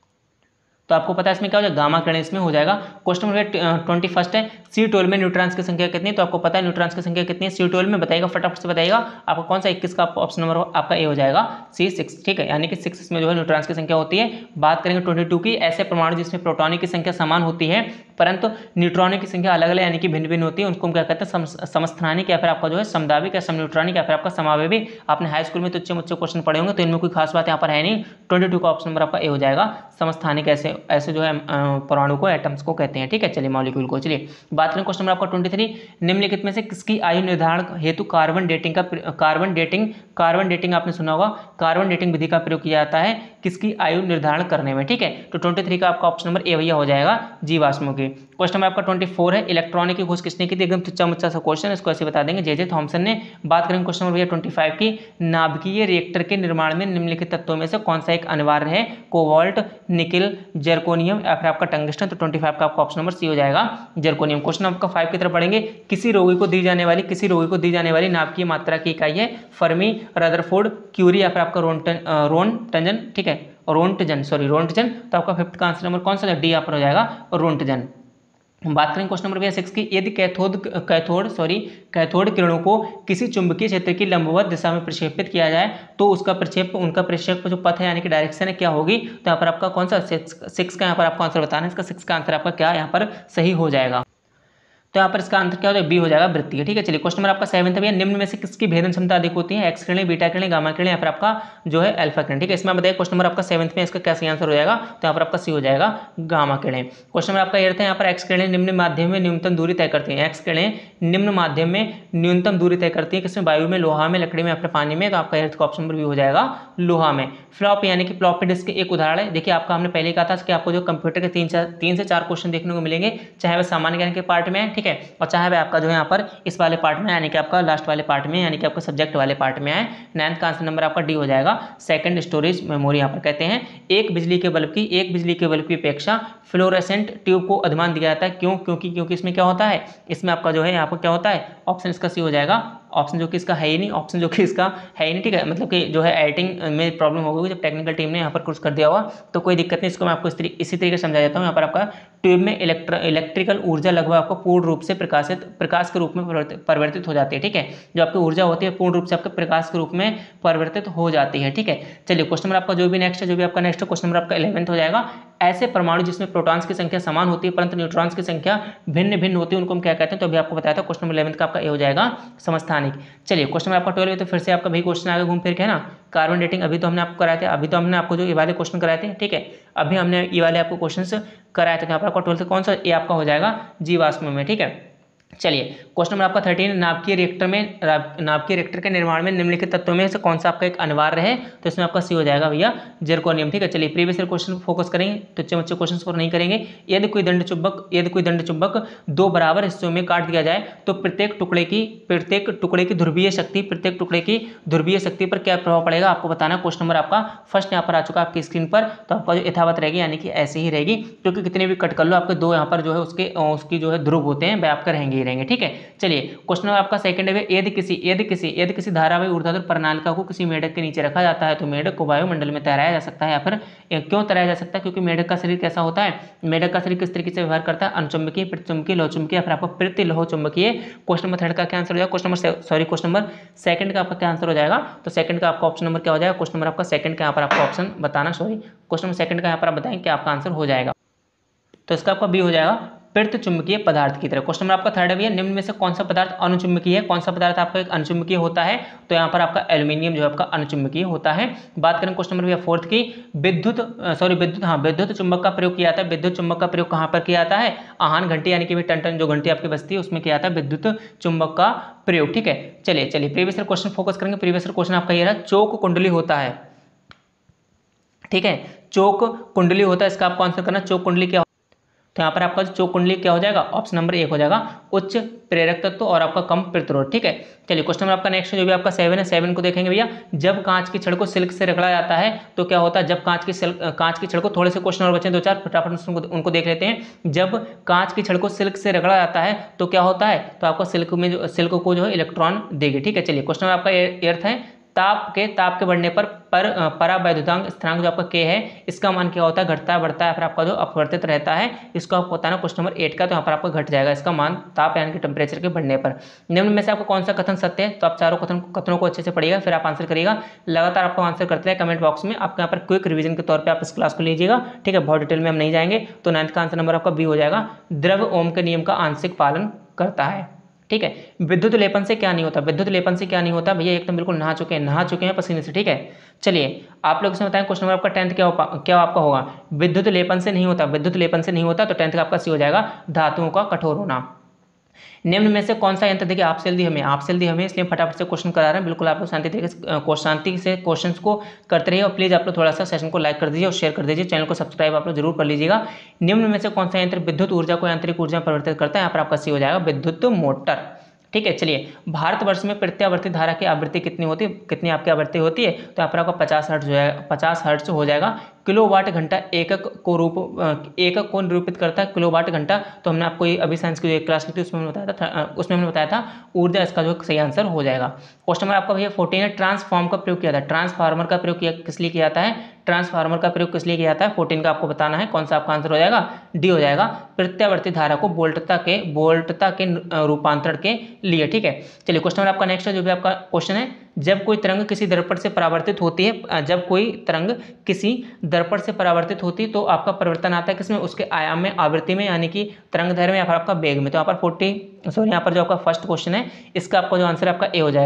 तो आपको पता है इसमें क्या हो जाएगा, गामा किरणें इसमें हो जाएगा। क्वेश्चन नंबर ट्वेंटी फर्स्ट है, सी ट्वेल्व में न्यूट्रॉन्स की संख्या कितनी है, तो आपको पता है न्यूट्रॉन्स की संख्या कितनी है, सी ट्वेल्व में बताइएगा, फटाफट से बताइएगा आपको कौन सा इक्कीस का ऑप्शन नंबर आपका ए हो जाएगा सी सिक्स, ठीक है, यानी कि सिक्स में जो है न्यूट्रॉन्स की संख्या होती है। बात करेंगे ट्वेंटी टू की, ऐसे परमाणु जिसमें प्रोटॉनों की संख्या समान होती है परंतु न्यूट्रॉनों की संख्या अलग अलग यानी कि भिन्न भिन्न होती है, उनको हम क्या कहते हैं समस्थानिक, या फिर आपका जो है समदाविक या समन्यूट्रॉनिक, या फिर आपका समावेवी। आपने हाई स्कूल में तो अच्छे मुझसे क्वेश्चन पढ़े होंगे, तो इनमें कोई खास बात यहाँ पर है नहीं। ट्वेंटी टू का ऑप्शन नंबर आपका ए हो जाएगा समस्थानिक, ऐसे ऐसे जो है परमाणु को एटम्स को कहते हैं, ठीक है। चलिए मॉलिक्यूल को। चलिए बात करें क्वेश्चन नंबर आपका ट्वेंटी थ्री, निम्नलिखित में से किसकी आयु निर्धारण हेतु कार्बन डेटिंग का कार्बन डेटिंग कार्बन डेटिंग आपने सुना होगा, कार्बन डेटिंग विधि का प्रयोग किया जाता है किसकी आयु निर्धारण करने में, ठीक है। तो ट्वेंटी थ्री का आपका ऑप्शन नंबर ए भैया हो जाएगा जीवाश्मों की। क्वेश्चन नंबर आपका ट्वेंटी फोर है, इलेक्ट्रॉनिक की खोज किसने की थी, एकदम तुच्चा मुच्चा सा क्वेश्चन, इसको ऐसे बता देंगे जे जे थॉमसन ने। बात करेंगे क्वेश्चन नंबर भैया ट्वेंटी फाइव की, नाभिकीय रिएक्टर के निर्माण में निम्नलिखित तत्वों में से कौन सा एक अनिवार्य है, कोबाल्ट, निकिल, जर्कोनियम, या फिर आपका टंगस्टन, तो ट्वेंटी फाइव का आपका ऑप्शन नंबर सी हो जाएगा जर्कोनियम। क्वेश्चन आपका फाइव की तरफ बढ़ेंगे, किसी रोगी को दी जाने वाली किसी रोगी को दी जाने वाली नाभिकीय मात्रा की इकाई है फर्मी, रदरफोर्ड, क्यूरी, या फिर आपका रोन्टन रोन्टजन, ठीक है, रोन्टजन सॉरी रोन्टजन। तो आपका फिफ्थ का आंसर नंबर कौन सा डी यहाँ पर हो जाएगा रोन्टजन। बात करें क्वेश्चन नंबर भैया सिक्स की, यदि कैथोड कैथोड सॉरी कैथोड किरणों को किसी चुंबकीय क्षेत्र की लंबवत दिशा में प्रक्षेपित किया जाए तो उसका प्रक्षेप उनका प्रक्षेप जो पथ है यानी कि डायरेक्शन है क्या होगी, तो यहाँ पर आपका कौन सा सिक्स का यहाँ पर आपको आंसर बताना है, इसका सिक्स का आंसर आपका क्या यहाँ पर सही हो जाएगा, तो यहाँ पर इसका आंसर क्या हो जाएगा बी हो जाएगा वृत्तीय, ठीक है। चलिए क्वेश्चन नंबर आपका सेवंथ है, निम्न में से किसकी भेदन क्षमता अधिक होती है, एक्स किरणें, बीटा किरणें, गामा किरणें, या फिर आपका जो है अल्फा किरण, ठीक है। इसमें बताइए क्वेश्चन नंबर आपका सेवंथ में इसका क्या सही आंसर हो जाएगा, तो यहाँ पर आपका सी हो जाएगा गामा किरणें। क्वेश्चन नंबर आपका एट्थ है, यहाँ पर एक्स किरणें निम्न माध्यम में न्यूनतम दूरी तय करती हैं, एक्स किरणें निम्न माध्यम में न्यूनतम दूरी तय करती है, किसमें, वायु में, लोहा में, लकड़ी में, अपने पानी में। तो आपका एर्थ का ऑप्शन नंबर भी हो जाएगा लोहा में। फ्लॉप यानी कि फ्लॉपी डिस्क के एक उदाहरण है। देखिए आपका हमने पहले ही कहा था कि आपको जो कंप्यूटर के तीन चार तीन से चार क्वेश्चन देखने को मिलेंगे, चाहे वह सामान्य ज्ञान के पार्ट में है, ठीक है, और चाहे वह आपका जो है यहाँ पर इस वाले पार्ट में यानी कि आपका लास्ट वाले पार्ट में यानी कि आपका सब्जेक्ट वाले पार्ट में है। नाइन्थ का आंसर नंबर आपका डी हो जाएगा। सेकंड स्टोरेज मेमोरी यहाँ पर कहते हैं एक बिजली के बल्ब की एक बिजली के बल्ब की अपेक्षा फ्लोरेसेंट ट्यूब को अधिमान दिया जाता है। क्यों? क्योंकि क्योंकि इसमें क्या होता है, इसमें आपका जो है यहाँ पर क्या होता है, ऑप्शन इसका सी हो जाएगा। ऑप्शन जो कि इसका है ही नहीं, ऑप्शन जो कि इसका है ही नहीं, ठीक है, मतलब कि जो है एडिटिंग में प्रॉब्लम हो गई जब टेक्निकल टीम ने यहाँ पर कुछ कर दिया हुआ, तो कोई दिक्कत नहीं, इसको मैं आपको इस तरीके इसी तरीके से समझा देता हूँ। यहाँ पर आपका ट्यूब में इलेक्ट्र इलेक्ट्रिकल ऊर्जा लगभग आपको पूर्ण रूप से प्रकाशित प्रकाश के रूप में परिवर्तित हो जाती है, ठीक है, जो आपकी ऊर्जा होती है पूर्ण रूप से आपके प्रकाश के रूप में परिवर्तित हो जाती है, ठीक है। चलिए क्वेश्चन नंबर आपका जो भी नेक्स्ट है, जो भी आपका नेक्स्ट क्वेश्चन नंबर आपका इलेवेंथ हो जाएगा। ऐसे परमाणु जिसमें प्रोटॉन्स की संख्या समान होती है परंतु न्यूट्रॉन्स की संख्या भिन्न भिन्न होती है, उनको हम क्या कहते हैं, तो अभी आपको बताया था क्वेश्चन नंबर इलेवेंथ का आपका ये हो जाएगा समस्थानिक। चलिए क्वेश्चन नंबर आपका ट्वेल्व है, तो फिर से आपका भी क्वेश्चन आगे घूम फिर के है ना, कार्बन डेटिंग अभी तो हमने आपको कराए थे, अभी तो हमने आपको जो ये वाले क्वेश्चन कराए थे, ठीक है, अभी हमने ये वाले आपको क्वेश्चन कराए थे। यहाँ पर आपका ट्वेल्थ कौन सा, ये आपका हो जाएगा जीवाश्म में, ठीक है। चलिए क्वेश्चन नंबर आपका थर्टीन, नाभिकीय रिएक्टर में नाभिकीय रिएक्टर के निर्माण में निम्नलिखित तत्वों में से कौन सा आपका एक अनिवार्य है, तो इसमें आपका सी हो जाएगा भैया जर्कोनियम, ठीक है। चलिए प्रीवियस ईयर क्वेश्चन फोकस करेंगे, तो बच्चे बच्चे क्वेश्चन पर नहीं करेंगे। यदि कोई दंड चुंबक यदि कोई दंड चुंबक दो बराबर हिस्सों में काट दिया जाए तो प्रत्येक टुकड़े की प्रत्येक टुकड़े की ध्रुवीय शक्ति प्रत्येक टुकड़े की ध्रुवीय शक्ति पर क्या प्रभाव पड़ेगा, आपको बताना। क्वेश्चन नंबर आपका फर्स्ट यहाँ पर आ चुका है आपकी स्क्रीन पर, तो आपका जो यथावत रहेगी यानी कि ऐसे ही रहेगी, क्योंकि कितने भी कट कर लो आपके दो यहाँ पर जो है उसके उसकी जो है ध्रुव होते हैं वह आपका रहेंगे ही रहेंगे, ठीक है। चलिए क्वेश्चन नंबर आपका सेकंड है, यदि किसी यदि किसी यदि किसी धारावाही ऊर्ध्वाधर प्रणालिका को किसी मेढक के नीचे रखा जाता है तो मेढक को वायुमंडल में तैराया जा सकता है, या फिर क्यों तैराया जा सकता है, क्योंकि मेढक का शरीर कैसा होता है, मेढक का शरीर किस तरीके से व्यवहार करता है, अनुचुंबकीय, प्रतिचुंबकीय, लोहचुंबकीय, या फिर आपको प्रति लोह चुंबकीय। क्वेश्चन नंबर थर्ड का क्या आंसर हो जाएगा, question number sorry question number second का आपका क्या आंसर हो जाएगा, तो सेकंड का आपका ऑप्शन नंबर क्या हो जाएगा, क्वेश्चन नंबर आपका सेकंड का यहाँ पर आपका ऑप्शन बताना, सॉरी क्वेश्चन नंबर सेकंड का यहाँ पर आप बताएं क्या आपका आंसर हो जाएगा, तो इसका आपका बी हो जाएगा प्रति चुंबकीय पदार्थ की तरह। क्वेश्चन नंबर आपका थर्ड है भैया, निम्न में से कौन सा पदार्थ अनुचुंबकीय है, कौन सा पदार्थ आपका एक अनुचुंबकीय होता है, तो यहाँ पर आपका एल्यूमिनियम जो है आपका अनुचुंबकीय होता है। बात करें क्वेश्चन नंबर भैया फोर्थ की, विद्युत सॉरी विद्युत हाँ विद्युत चुंबक का प्रयोग किया जाता है, विद्युत चुंबक का प्रयोग कहाँ पर किया जाता है, आहान घंटी यानी कि टन टन जो घंटी आपकी बजती है उसमें किया जाता है विद्युत चुंबक का प्रयोग, ठीक है। चलिए चलिए प्रीवियस ईयर क्वेश्चन फोकस करेंगे। प्रीवियस ईयर क्वेश्चन आपका ये रहा, चोक कुंडली होता है, ठीक है, चोक कुंडली होता है, इसका आपको आंसर करना चोक कुंडली क्या, तो यहाँ पर आपका चोक कुंडली क्या हो जाएगा, ऑप्शन नंबर एक हो जाएगा उच्च प्रेरक तत्व और आपका कम प्रतिरोध, ठीक है। चलिए क्वेश्चन नंबर आपका नेक्स्ट जो भी आपका सेवन है, सेवन को देखेंगे भैया, जब कांच की छड़ को सिल्क से रगड़ा जाता है तो क्या होता है, जब कांच की कांच की छड़ को, थोड़े से क्वेश्चन और बचे दो चार फटाफट उनको, उनको देख लेते हैं। जब कांच की छड़ को सिल्क से रगड़ा जाता है तो क्या होता है, तो आपका सिल्क में जो सिल्क को जो है इलेक्ट्रॉन देगी, ठीक है। चलिए क्वेश्चन नंबर आपका अर्थ है, ताप के ताप के बढ़ने पर पर परावैद्युतांक स्थिरांक जो आपका के है इसका मान क्या होता है, घटता है बढ़ता है, फिर आपका जो अपवर्तित रहता है, इसको आपको बताना क्वेश्चन नंबर एट का, तो यहाँ पर आपका घट जाएगा इसका मान ताप यानी कि टेम्परेचर के बढ़ने पर। निम्न में से आपको कौन सा कथन सत्य है, तो आप चारों कथन कथनों को अच्छे से पढ़िएगा फिर आप आंसर करिएगा। लगातार आपको आंसर करते हैं कमेंट बॉक्स में, आपके यहाँ पर क्विक रिविजन के तौर पर आप इस क्लास को लीजिएगा, ठीक है, बहुत डिटेल में हम नहीं जाएंगे। तो नाइन्थ का आंसर नंबर आपका बी हो जाएगा, द्रव ओम के नियम का आंशिक पालन करता है, ठीक है। विद्युत लेपन से क्या नहीं होता, विद्युत लेपन से क्या नहीं होता भैया, एकदम बिल्कुल नहा चुके हैं नहा चुके हैं पसीने से, ठीक है। चलिए आप लोग इसमें बताएं क्वेश्चन नंबर आपका टेंथ क्या हो, क्या आपका होगा, विद्युत लेपन से नहीं होता, विद्युत लेपन से नहीं होता, तो टेंथ का आपका सी हो जाएगा धातुओं का कठोर होना। निम्न में से कौन सा यंत्र, देखिए आपसे जल्दी हमें आपसे जल्दी हमें इसलिए फटाफट से क्वेश्चन करा रहे हैं, बिल्कुल आप लोग शांति तरीके से शांति से क्वेश्चंस को करते रहिए, और प्लीज़ आप लोग थोड़ा सा सेशन को लाइक कर दीजिए और शेयर कर दीजिए, चैनल को सब्सक्राइब आप लोग जरूर कर लीजिएगा। निम्न में से कौन सा यंत्र विद्युत ऊर्जा को यांत्रिक ऊर्जा में परिवर्तित करता है, यहाँ पर आपका सी हो जाएगा विद्युत मोटर, ठीक है। चलिए भारतवर्ष में प्रत्यावर्ती धारा की आवृत्ति कितनी होती है, कितनी आपकी आवृत्ति होती है, तो यहाँ पर आपका पचास हर्ट्ज जो है पचास हर्ट्ज हो जाएगा। किलोवाट घंटा एकक को रूप एकक को निरूपित करता है, किलोवाट घंटा, तो हमने आपको ये अभी साइंस की जो एक क्लास की थी उसमें हमने बताया था उसमें हमने बताया था ऊर्जा, इसका जो सही आंसर हो जाएगा। क्वेश्चन नंबर आपका भैया फोर्टीन है, ट्रांसफॉर्म का प्रयोग किया था, ट्रांसफार्मर का प्रयोग किया किस लिए किया जाता है, ट्रांसफार्मर का प्रयोग किस लिए किया जाता है, फोर्टीन का आपको बताना है, कौन सा आपका आंसर हो जाएगा, डी हो जाएगा प्रत्यावर्ती धारा को वोल्टता के वोल्टता के रूपांतरण के लिए, ठीक है। चलिए क्वेश्चन नंबर आपका नेक्स्ट जो भी आपका क्वेश्चन है, जब कोई तरंग किसी दर्पण से परावर्तित होती है, जब कोई तरंग किसी दर्पण से परावर्तित होती है तो आपका परिवर्तन आता है किसमें, उसके आयाम में, आवृत्ति में, यानी कि तरंग दैर्घ्य में या फिर आपका वेग में। तो यहाँ पर फोर्टी सॉरी यहाँ पर जो आपका फर्स्ट क्वेश्चन है इसका आपका जो आंसर आपका ए हो जाएगा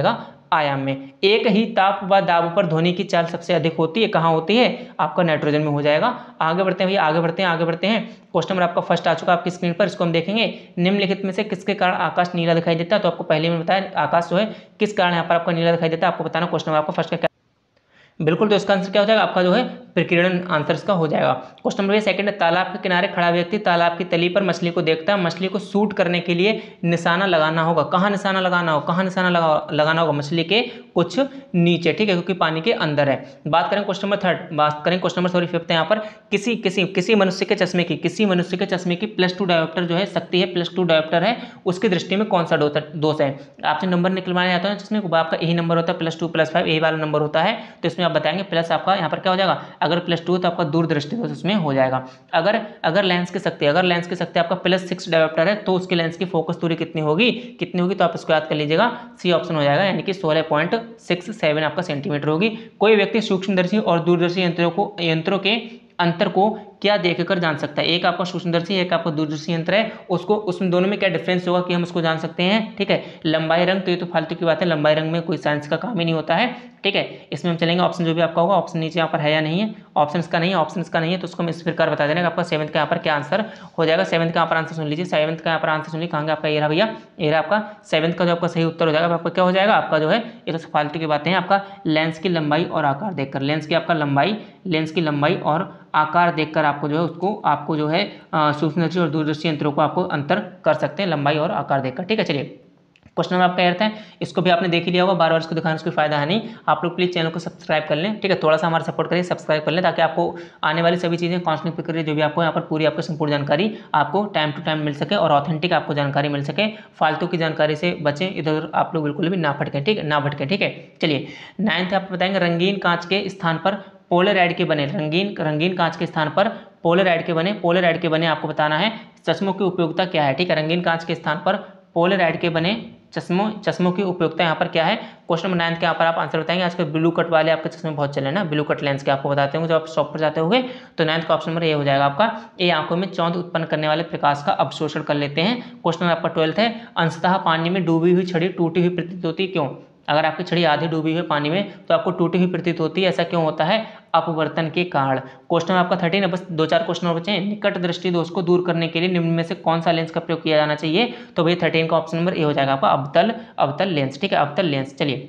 आयाम में। एक ही ताप व दाब पर ध्वनि की चाल सबसे अधिक होती है, कहाँ होती है? आपका नाइट्रोजन में हो जाएगा। आगे बढ़ते हैं भैया, आगे बढ़ते हैं आगे बढ़ते हैं क्वेश्चन नंबर आपका फर्स्ट आ चुका आपकी स्क्रीन पर, इसको हम देखेंगे। निम्नलिखित में से किसके कारण आकाश नीला दिखाई देता है? तो आपको पहले में बताया आकाश जो है किस कारण यहाँ पर आपको नीला दिखाई देता है, आपको बताना। क्वेश्चन नंबर आपका फर्स्ट का क्या, बिल्कुल, तो इसका आंसर क्या हो जाएगा आपका जो है प्रकीर्णन आंसर इसका हो जाएगा। क्वेश्चन नंबर सेकंड है, तालाब के किनारे खड़ा व्यक्ति तालाब की तली पर मछली को देखता है, मछली को शूट करने के लिए निशाना लगाना होगा। कहाँ निशाना लगाना होगा? कहाँ निशाना लगा लगाना होगा? मछली के कुछ नीचे, ठीक है, क्योंकि पानी के अंदर है। बात करें क्वेश्चन नंबर थर्ड, बात करें क्वेश्चन नंबर सॉरी फिफ्थ है यहाँ पर, किसी किसी किसी मनुष्य के चश्मे की किसी मनुष्य के चश्मे की प्लस टू डायोप्टर जो है शक्ति है, प्लस टू डायोप्टर है, उसकी दृष्टि में कौन सा दोष है? आपसे नंबर निकलवाने आता है चश्मे को, आपका यही नंबर होता है प्लस टू प्लस फाइव, यही वाला नंबर होता है। तो इसमें आप बताएंगे प्लस आपका यहाँ पर क्या हो जाएगा, अगर प्लस टू तो आपका दूरदृष्टि दोष उसमें हो जाएगा। अगर अगर लेंस की शक्ति अगर लेंस की शक्ति आपका प्लस सिक्स डायोप्टर है तो उसकी लेंस की फोकस दूरी कितनी होगी कितनी होगी तो आप इसको याद कर लीजिएगा, सी ऑप्शन हो जाएगा, यानी कि सोलह पॉइंट सिक्स सेवन आपका सेंटीमीटर होगी। कोई व्यक्ति सूक्ष्मदर्शी और दूरदर्शी यंत्रों को यंत्रों के अंतर को क्या देखकर जान सकता है? एक आपका सूक्ष्मदर्शी एक आपका दूरदर्शी यंत्र है, उसको उसमें दोनों में क्या डिफरेंस होगा कि हम उसको जान सकते हैं, ठीक है। लंबाई रंग, तो ये तो फालतू की बात है, लंबाई रंग में कोई साइंस का काम ही नहीं होता है, ठीक है। इसमें हम चलेंगे ऑप्शन जो भी आपका होगा, ऑप्शन नीचे यहाँ पर है या नहीं है, ऑप्शन का नहीं है, ऑप्शन का नहीं है तो उसको हम इस प्रकार बता देना कि आपका सेवंथ का यहाँ पर क्या आंसर हो जाएगा। सेवंथ का यहाँ पर आंसर सुन लीजिए, सेवंथ का यहाँ पर आंसर सुनिए, कहांगे आपका ये रहा भैया, ये रहा आपका सेवंथ का जो आपका सही उत्तर हो जाएगा। आपका क्या हो जाएगा आपका जो है, ये तो फालतू की बातें हैं, आपका लेंस की लंबाई और आकार देखकर, लेंस की आपका लंबाई लेंस की लंबाई और आकार देखकर आपको जो है उसको आपको जो है सूक्ष्मदर्शी और दूरदर्शी यंत्रों को आपको अंतर कर सकते हैं लंबाई और आकार देखकर, ठीक है। चलिए क्वेश्चन नंबर आपका अर्थ है, इसको भी आपने देख ही लिया होगा, बार बार इसको दिखाने से कोई फायदा है नहीं। आप लोग प्लीज चैनल को सब्सक्राइब कर लें, ठीक है, थोड़ा सा हमारा सपोर्ट करिए, सब्सक्राइब कर लें ताकि आपको आने वाली सभी चीज़ें काउंसलिंग प्रक्रिया जो भी आपको यहाँ पर पूरी आपको संपूर्ण जानकारी आपको टाइम टू टाइम मिल सके और ऑथेंटिक आपको जानकारी मिल सके। फालतू की जानकारी से बचें, इधर आप लोग बिल्कुल भी ना भटकें, ठीक है, ना भटकें, ठीक है। चलिए नाइन्थ आप बताएंगे, रंगीन कांच के स्थान पर पोलराइड के बने, रंगीन रंगीन कांच के स्थान पर पोलराइड के बने पोलराइड के बने आपको बताना है चश्मों की उपयोगिता क्या है, ठीक है। रंगीन कांच के स्थान पर पोलराइड के बने चश्मों चश्मों की उपयोगिता यहाँ पर क्या है? क्वेश्चन नंबर नाइन्थ के यहाँ पर आप आंसर बताएंगे। आजकल ब्लू कट वाले आपके चश्मे बहुत चले ना, ब्लू कट लेंस के आपको बताते होंगे जब आप शॉप पर जाते होंगे, तो नाइन्थ का ऑप्शन नंबर ये हो जाएगा आपका। ये आंखों में चौंध उत्पन्न करने वाले प्रकाश का अवशोषण कर लेते हैं। क्वेश्चन आपका ट्वेल्थ है, अंशतः पानी में डूबी हुई छड़ी टूटी हुई प्रतीत होती है, क्यों? अगर आपकी छड़ी आधी डूबी हुई पानी में तो आपको टूटी हुई प्रतीत होती है, ऐसा क्यों होता है? अपवर्तन के कारण। क्वेश्चन आपका थर्टीन है, बस दो चार क्वेश्चन और बचे हैं। निकट दृष्टि दोष को दूर करने के लिए निम्न में से कौन सा लेंस का प्रयोग किया जाना चाहिए? तो भाई थर्टीन का ऑप्शन नंबर ए हो जाएगा आपका अवतल अवतल लेंस, ठीक है, अवतल लेंस। चलिए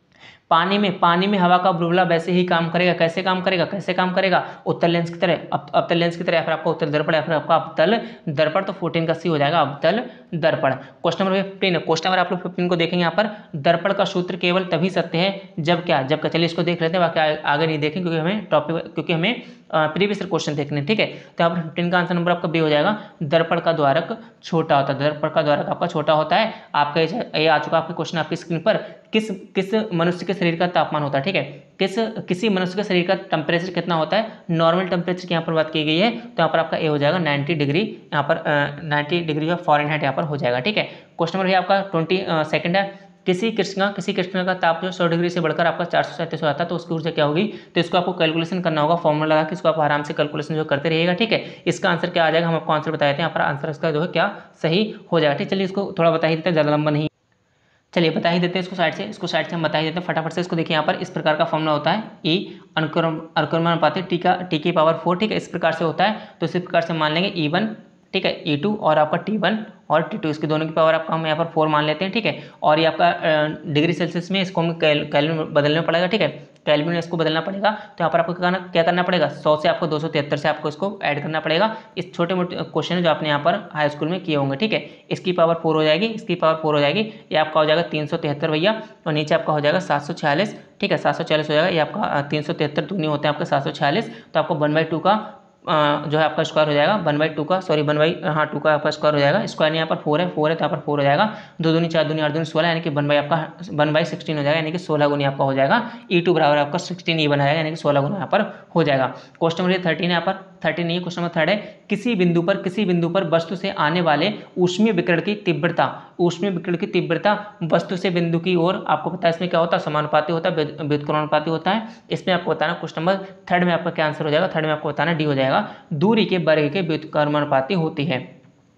पानी में पानी में हवा का बुलबुला वैसे ही काम करेगा, कैसे काम करेगा कैसे काम करेगा? उत्तल लेंस की तरह, अवतल लेंस की तरह, या फिर आपका उत्तल दर्पण या फिर आपका अवतल दर्पण, तो फोर्टीन का सी हो जाएगा अवतल दर्पण। Question number fifteen, question number आप लोग फिफ्टीन को देखेंगे यहाँ पर, दर्पण का सूत्र केवल तभी सत्य है जब क्या जब क्या चलिए इसको देख लेते हैं, बाकी आगे नहीं देखें क्योंकि हमें टॉपिक क्योंकि हमें प्रीवियस क्वेश्चन देखने, ठीक है। तो यहाँ पर फिफ्टीन का आंसर नंबर आपका बी हो जाएगा, दर्पण का द्वारक छोटा होता है, दर्पण का द्वारक आपका छोटा होता है। आपका ये आ चुका आपका क्वेश्चन आपकी स्क्रीन पर, किस किस मनुष्य के शरीर का तापमान होता है, ठीक है, किस किसी मनुष्य के शरीर का टेम्परेचर कितना होता है? नॉर्मल टेम्परेचर की यहाँ पर बात की गई है, तो यहाँ पर आपका ए हो जाएगा नाइन्टी डिग्री, यहाँ पर नाइन्टी डिग्री ऑफ फॉरेनहाइट यहाँ पर हो जाएगा, ठीक है। क्वेश्चन नंबर आपका ट्वेंटी सेकंड है, किसी कृष्णा किसी कृष्णा का ताप जो सौ डिग्री से बढ़कर आपका चार सौ सैंतीस हो जाता है तो उसकी ऊर्जा क्या होगी? तो इसको आपको कैलकुलेशन करना होगा, फॉर्मूला लगा के इसको आप आराम से कैलकुलेशन जो करते रहिएगा, ठीक है। इसका आंसर क्या आ जाएगा हम आपको आंसर बता देते हैं, यहाँ पर आंसर इसका जो है क्या सही हो जाएगा, ठीक। चलिए इसको थोड़ा बता ही देते हैं, ज़्यादा लंबा नहीं, चलिए बता ही देते हैं इसको साइड से इसको साइड से हम बता ही देते हैं फटाफट से। इसको देखिए यहाँ पर इस प्रकार का फॉर्मूला होता है, ई अनुक्रम अनुक्रमण अनुपात टी का टी की पावर फोर, ठीक है, इस प्रकार से होता है। तो इसी प्रकार से मान लेंगे ई वन, ठीक है, ई टू और आपका टी वन और टी टू, इसकी दोनों की पावर आपका हम यहाँ पर फोर मान लेते हैं, ठीक है। और ये आपका डिग्री सेल्सियस में इसको हम कैल्विन बदलना पड़ेगा, ठीक है, कैल्विन में इसको बदलना पड़ेगा। तो यहाँ पर आपको क्या क्या करना पड़ेगा? सौ से आपको दो सौ तिहत्तर से आपको इसको ऐड करना पड़ेगा। इस छोटे मोटे क्वेश्चन जो आपने यहाँ पर हाई स्कूल में किए होंगे, ठीक है। इसकी पावर फोर हो जाएगी, इसकी पावर फोर हो जाएगी, ये आपका हो जाएगा तीन सौ तिहत्तर भैया, और नीचे आपका हो जाएगा सात सौ छियालीस, ठीक है, सात सौ छियालीस हो जाएगा। ये आपका तीन सौ तिहत्तर दूनी होते हैं आपके सात सौ छियालीस, तो आपको वन बाई टू का जो है आपका स्क्वायर हो जाएगा, वन बाई टू का सॉरी वन बाई हाँ टू का आपका स्क्वायर हो जाएगा। स्क्वायर यहाँ पर फोर है फोर है तो यहाँ पर फोर हो जाएगा, दो दूनी चार दूनी आठ दूनी सोलह, यानी कि वन बाई आपका वन बाई सिक्सटीन हो जाएगा, यानी कि सोलह गुनी आपका हो जाएगा। ई टू बराबर आपका सिक्सटीन ई बनाएगा, यानी कि सोलह गुना यहाँ पर हो जाएगा। क्वेश्चन नंबर थर्टीन यहाँ पर थर्टीन नहीं, क्वेश्चन नंबर थर्ड है, किसी बिंदु पर किसी बिंदु पर वस्तु से आने वाले ऊष्मीय विकिरण की तीव्रता ऊष्मीय विकिरण की तीव्रता वस्तु से बिंदु की ओर, आपको पता है इसमें क्या होता है? समानुपाती होता है, व्युत्क्रमानुपाती होता है। इसमें आपको बताना क्वेश्चन नंबर थर्ड में आपका क्या आंसर हो जाएगा? थर्ड में आपको बताना डी हो जाएगा, दूरी के वर्ग के व्युत्क्रमानुपाती होती है।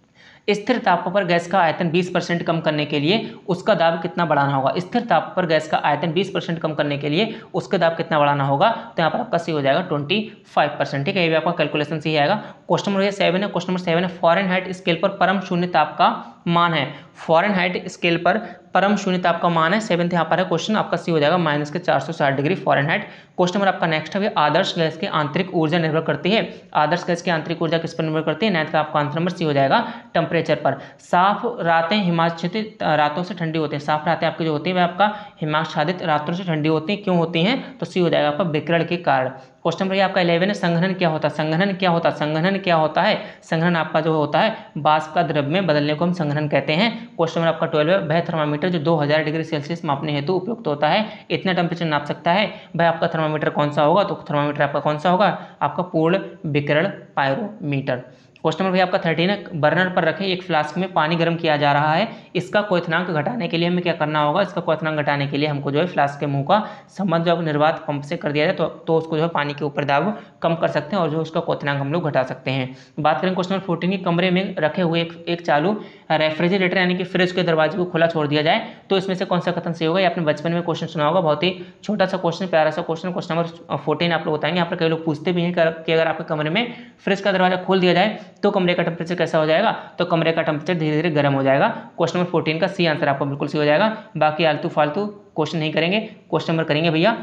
स्थिर ताप पर गैस का आयतन बीस परसेंट कम करने के लिए उसका दाब कितना बढ़ाना होगा। स्थिर ताप पर गैस का आयतन बीस परसेंट कम करने के लिए उसका दाब कितना बढ़ाना होगा, तो यहाँ पर आपका सी हो जाएगा पच्चीस परसेंट। ठीक है, ये भी आपका कैलकुलेशन सही आएगा। क्वेश्चन नंबर सेवन है। क्वेश्चन नंबर सेवन है, फॉरेनहाइट स्केल पर परम शून्य ताप का मान है। फॉरेनहाइट स्केल पर परम शून्य ताप का मान है, सेवंथ यहाँ पर है क्वेश्चन, आपका सी हो जाएगा माइनस के चार सौ साठ डिग्री फॉरेनहाइट। क्वेश्चन नंबर आपका नेक्स्ट है, आदर्श गैस की आंतरिक ऊर्जा निर्भर करती है। आदर्श गैस की आंतरिक ऊर्जा किस पर निर्भर करती है, नाइन्थ का आपका आंसर नंबर सी हो जाएगा टेम्परेचर पर। साफ रातें हिमाच्छादित रातों से ठंडी होती हैं। साफ रातें आपकी जो होती है वह आपका हिमाच्छादित रातों से ठंडी होती हैं, क्यों होती हैं, तो सी हो जाएगा आपका विकिरण के कारण। क्वेश्चन नंबर आपका इलेवन है, संघनन क्या होता है। संघनन क्या होता है संघनन क्या होता है संघनन आपका जो होता है वाष्प का द्रव में बदलने को हम संघनन कहते हैं। क्वेश्चन नंबर आपका ट्वेल्व है, वह थर्मामीटर जो दो हज़ार डिग्री सेल्सियस मापने हेतु उपयुक्त होता है, इतना टेम्परेचर नाप सकता है, वह आपका थर्मामीटर कौन सा होगा, तो थर्मामीटर आपका कौन सा होगा, आपका पूर्ण विकिरण पायरोमीटर। क्वेश्चन नंबर आपका थर्टीन है, बर्नर पर रखे एक फ्लास्क में पानी गर्म किया जा रहा है, इसका क्वथनांक घटाने के लिए हमें क्या करना होगा। इसका क्वथनांक घटाने के लिए हमको जो है फ्लास्क के मुंह का संबंध जो निर्वात पंप से कर दिया जाए तो, तो उसको जो है पानी के ऊपर दाब कम कर सकते हैं और जो उसका क्वथनांक हम लोग घटा सकते हैं। बात करें क्वेश्चन नंबर फोर्टीन की, कमरे में रखे हुए एक, एक चालू रेफ्रिजरेटर यानी कि फ्रिज के दरवाजे को खुला छोड़ दिया जाए तो इसमें से कौन सा कथन सही होगा। ये आपने बचपन में क्वेश्चन सुना होगा, बहुत ही छोटा सा क्वेश्चन, प्यारा सा क्वेश्चन। क्वेश्चन नंबर फोर्टीन आप लोग बताएंगे। यहाँ पर कई लोग पूछते भी हैं कि अगर आपके कमरे में फ्रिज का दरवाजा खोल दिया जाए तो कमरे का टेम्परेचर कैसा हो जाएगा, तो कमरे का टेम्परेचर धीरे धीरे गर्म हो जाएगा। क्वेश्चन नंबर फोर्टीन का सी आंसर आपका बिल्कुल सही हो जाएगा। बाकी आलतू फालतू क्वेश्चन नहीं करेंगे, क्वेश्चन नंबर करेंगे भैया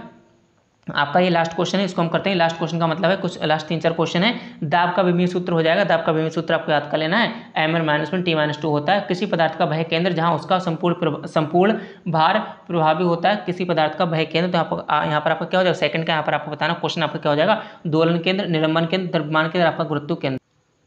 आपका ये लास्ट क्वेश्चन है, इसको हम करते हैं। लास्ट क्वेश्चन का मतलब है कुछ लास्ट तीन चार क्वेश्चन है। दाब का विमीय सूत्र हो जाएगा। दाब का विमीय सूत्र आपको याद कर लेना है, M N minus one T minus two होता है। किसी पदार्थ का वह केंद्र जहां उसका संपूर्ण संपूर्ण भार प्रभावी होता है, किसी पदार्थ का वह केंद्र, तो आपको यहाँ पर आपका क्या हो जाएगा, सेकंड का यहाँ पर आपको बताना क्वेश्चन आपका क्या हो जाएगा, दोलन केंद्र, निलंबन केंद्र, द्रव्यमान केंद्र, आपका गुरुत्व केंद्र।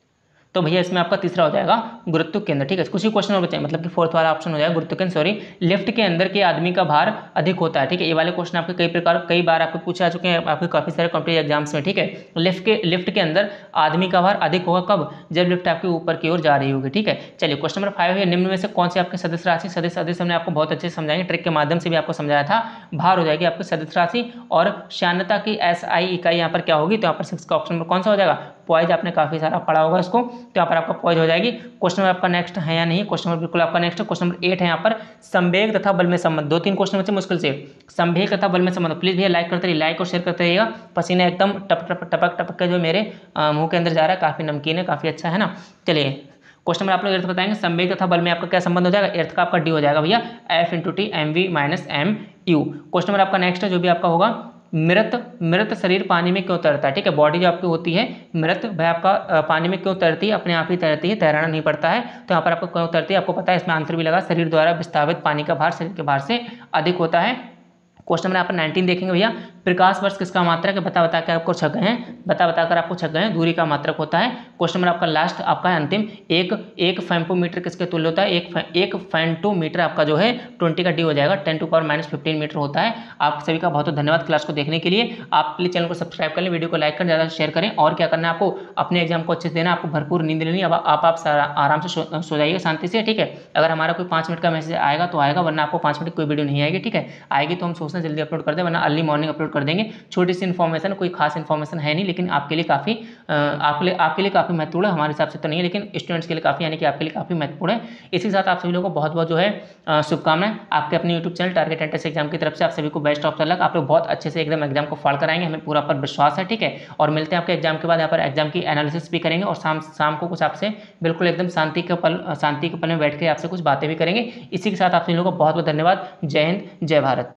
तो भैया इसमें आपका तीसरा हो जाएगा गुरुत्व केंद्र। ठीक है, कुछ ही क्वेश्चन और बचे, मतलब कि फोर्थ वाला ऑप्शन हो जाएगा गुरुत्व केंद्र। सॉरी, लिफ्ट के अंदर के आदमी का भार अधिक होता है। ठीक है, ये वाले क्वेश्चन आपके कई प्रकार कई बार आपको पूछे जा चुके हैं आपके काफी सारे कॉम्पिटिटिव एग्जाम्स में। ठीक है, लिफ्ट के लिफ्ट के अंदर आदमी का भार अधिक होगा कब, जब लिफ्ट आपके ऊपर की ओर जा रही होगी। ठीक है, चलिए क्वेश्चन नंबर फाइव है, निम्न में से कौन से आपके सदस्य राशि, सदस्य सदस्य हमने आपको बहुत अच्छे से समझाएंगे, ट्रिक के माध्यम से भी आपको समझाया था। भार हो जाएगी आपकी सदस्य राशि और श्यानता की एस आई इकाई यहाँ पर क्या होगी, तो यहाँ पर सिक्स का ऑप्शन नंबर कौन सा हो जाएगा, पॉइज। आपने काफी सारा पढ़ा होगा इसको, तो यहाँ पर आपका पॉइज हो जाएगी। क्वेश्चन नंबर आपका नेक्स्ट है या नहीं, क्वेश्चन नंबर बिल्कुल आपका नेक्स्ट है। क्वेश्चन नंबर एट है यहाँ पर, संवेग तथा बल में संबंध। दो तीन क्वेश्चन बचे मुश्किल से, संवेग तथा बल में संबंध। प्लीज भैया लाइक करते रहिए, लाइक और शेयर करते रहिएगा। पसीना एकदम टप टप टपक टपक के जो मेरे मुंह के अंदर जा रहा है, काफी नमकीन है, काफी अच्छा है ना। चलिए क्वेश्चन नंबर आप लोग अर्थ बताएंगे, संवेग तथा बल में आपका क्या संबंध हो जाएगा, अर्थ का आपका डी हो जाएगा भैया, F into T M V minus M U. Question number आपका नेक्स्ट है जो भी आपका होगा, मृत मृत शरीर पानी में क्यों तैरता है। ठीक है, बॉडी जो आपकी होती है मृत, वह आपका पानी में क्यों तैरती है, अपने आप ही तैरती है, तैराना नहीं पड़ता है। तो यहाँ पर आपको क्यों तैरती है आपको पता है, इसमें आंसर भी लगा, शरीर द्वारा विस्थापित पानी का भार शरीर के भार से अधिक होता है। क्वेश्चन नंबर यहाँ पर नाइनटीन देखेंगे भैया, प्रकाश वर्ष किसका मात्रक है, बता बता कर आपको छक गए हैं, बता बता कर आपको छक गए हैं, दूरी का मात्रक होता है। क्वेश्चन नंबर आपका लास्ट आपका अंतिम, एक एक फेम्पोमीटर किसके तुल्य होता है, एक एक फेंटोमीटर आपका जो है ट्वेंटी का डी हो जाएगा, ten to power minus fifteen metre होता है। आप सभी का बहुत बहुत धन्यवाद क्लास को देखने के लिए। आप प्लीज चैनल को सब्सक्राइब कर लें, वीडियो को लाइक कर ज़्यादा शेयर करें, और क्या करना है आपको, अपने एग्जाम को अच्छे से देना, आपको भरपूर नींद लेनी। अब आप आप आराम से सो जाइए शांति से। ठीक है, अगर हमारा कोई पाँच मिनट का मैसेज आएगा तो आएगा, वरना आपको पाँच मिनट कोई वीडियो नहीं आएगी। ठीक है, आएगी तो हम सोचना जल्दी अपलोड कर दें, वरना अर्ली मॉर्निंग अपलोड कर देंगे। छोटी सी इन्फॉर्मेशन, कोई खास इन्फॉर्मेशन है नहीं, लेकिन आपके लिए काफ़ी आपके लिए आपके लिए काफ़ी महत्वपूर्ण है, हमारे हिसाब से तो नहीं है, लेकिन स्टूडेंट्स के लिए काफ़ी, यानी कि आपके लिए काफ़ी महत्वपूर्ण है। इसी के साथ आप सभी लोगों को बहुत बहुत जो है शुभकामनाएं, आपके अपने YouTube channel target entrance exam की तरफ से आप सभी को बेस्ट ऑफ लक। आप लोग बहुत अच्छे से एकदम एग्जाम को फाड़ कराएंगे, हमें पूरा पर विश्वास है। ठीक है, और मिलते हैं आपके एग्जाम के बाद, यहाँ पर एग्जाम की एनालिसिस भी करेंगे, और शाम शाम को कुछ आपसे बिल्कुल एकदम शांति के पल शांति के पल में बैठ के आपसे कुछ बातें भी करेंगे। इसी के साथ आप सभी लोगों को बहुत बहुत धन्यवाद। जय हिंद, जय भारत।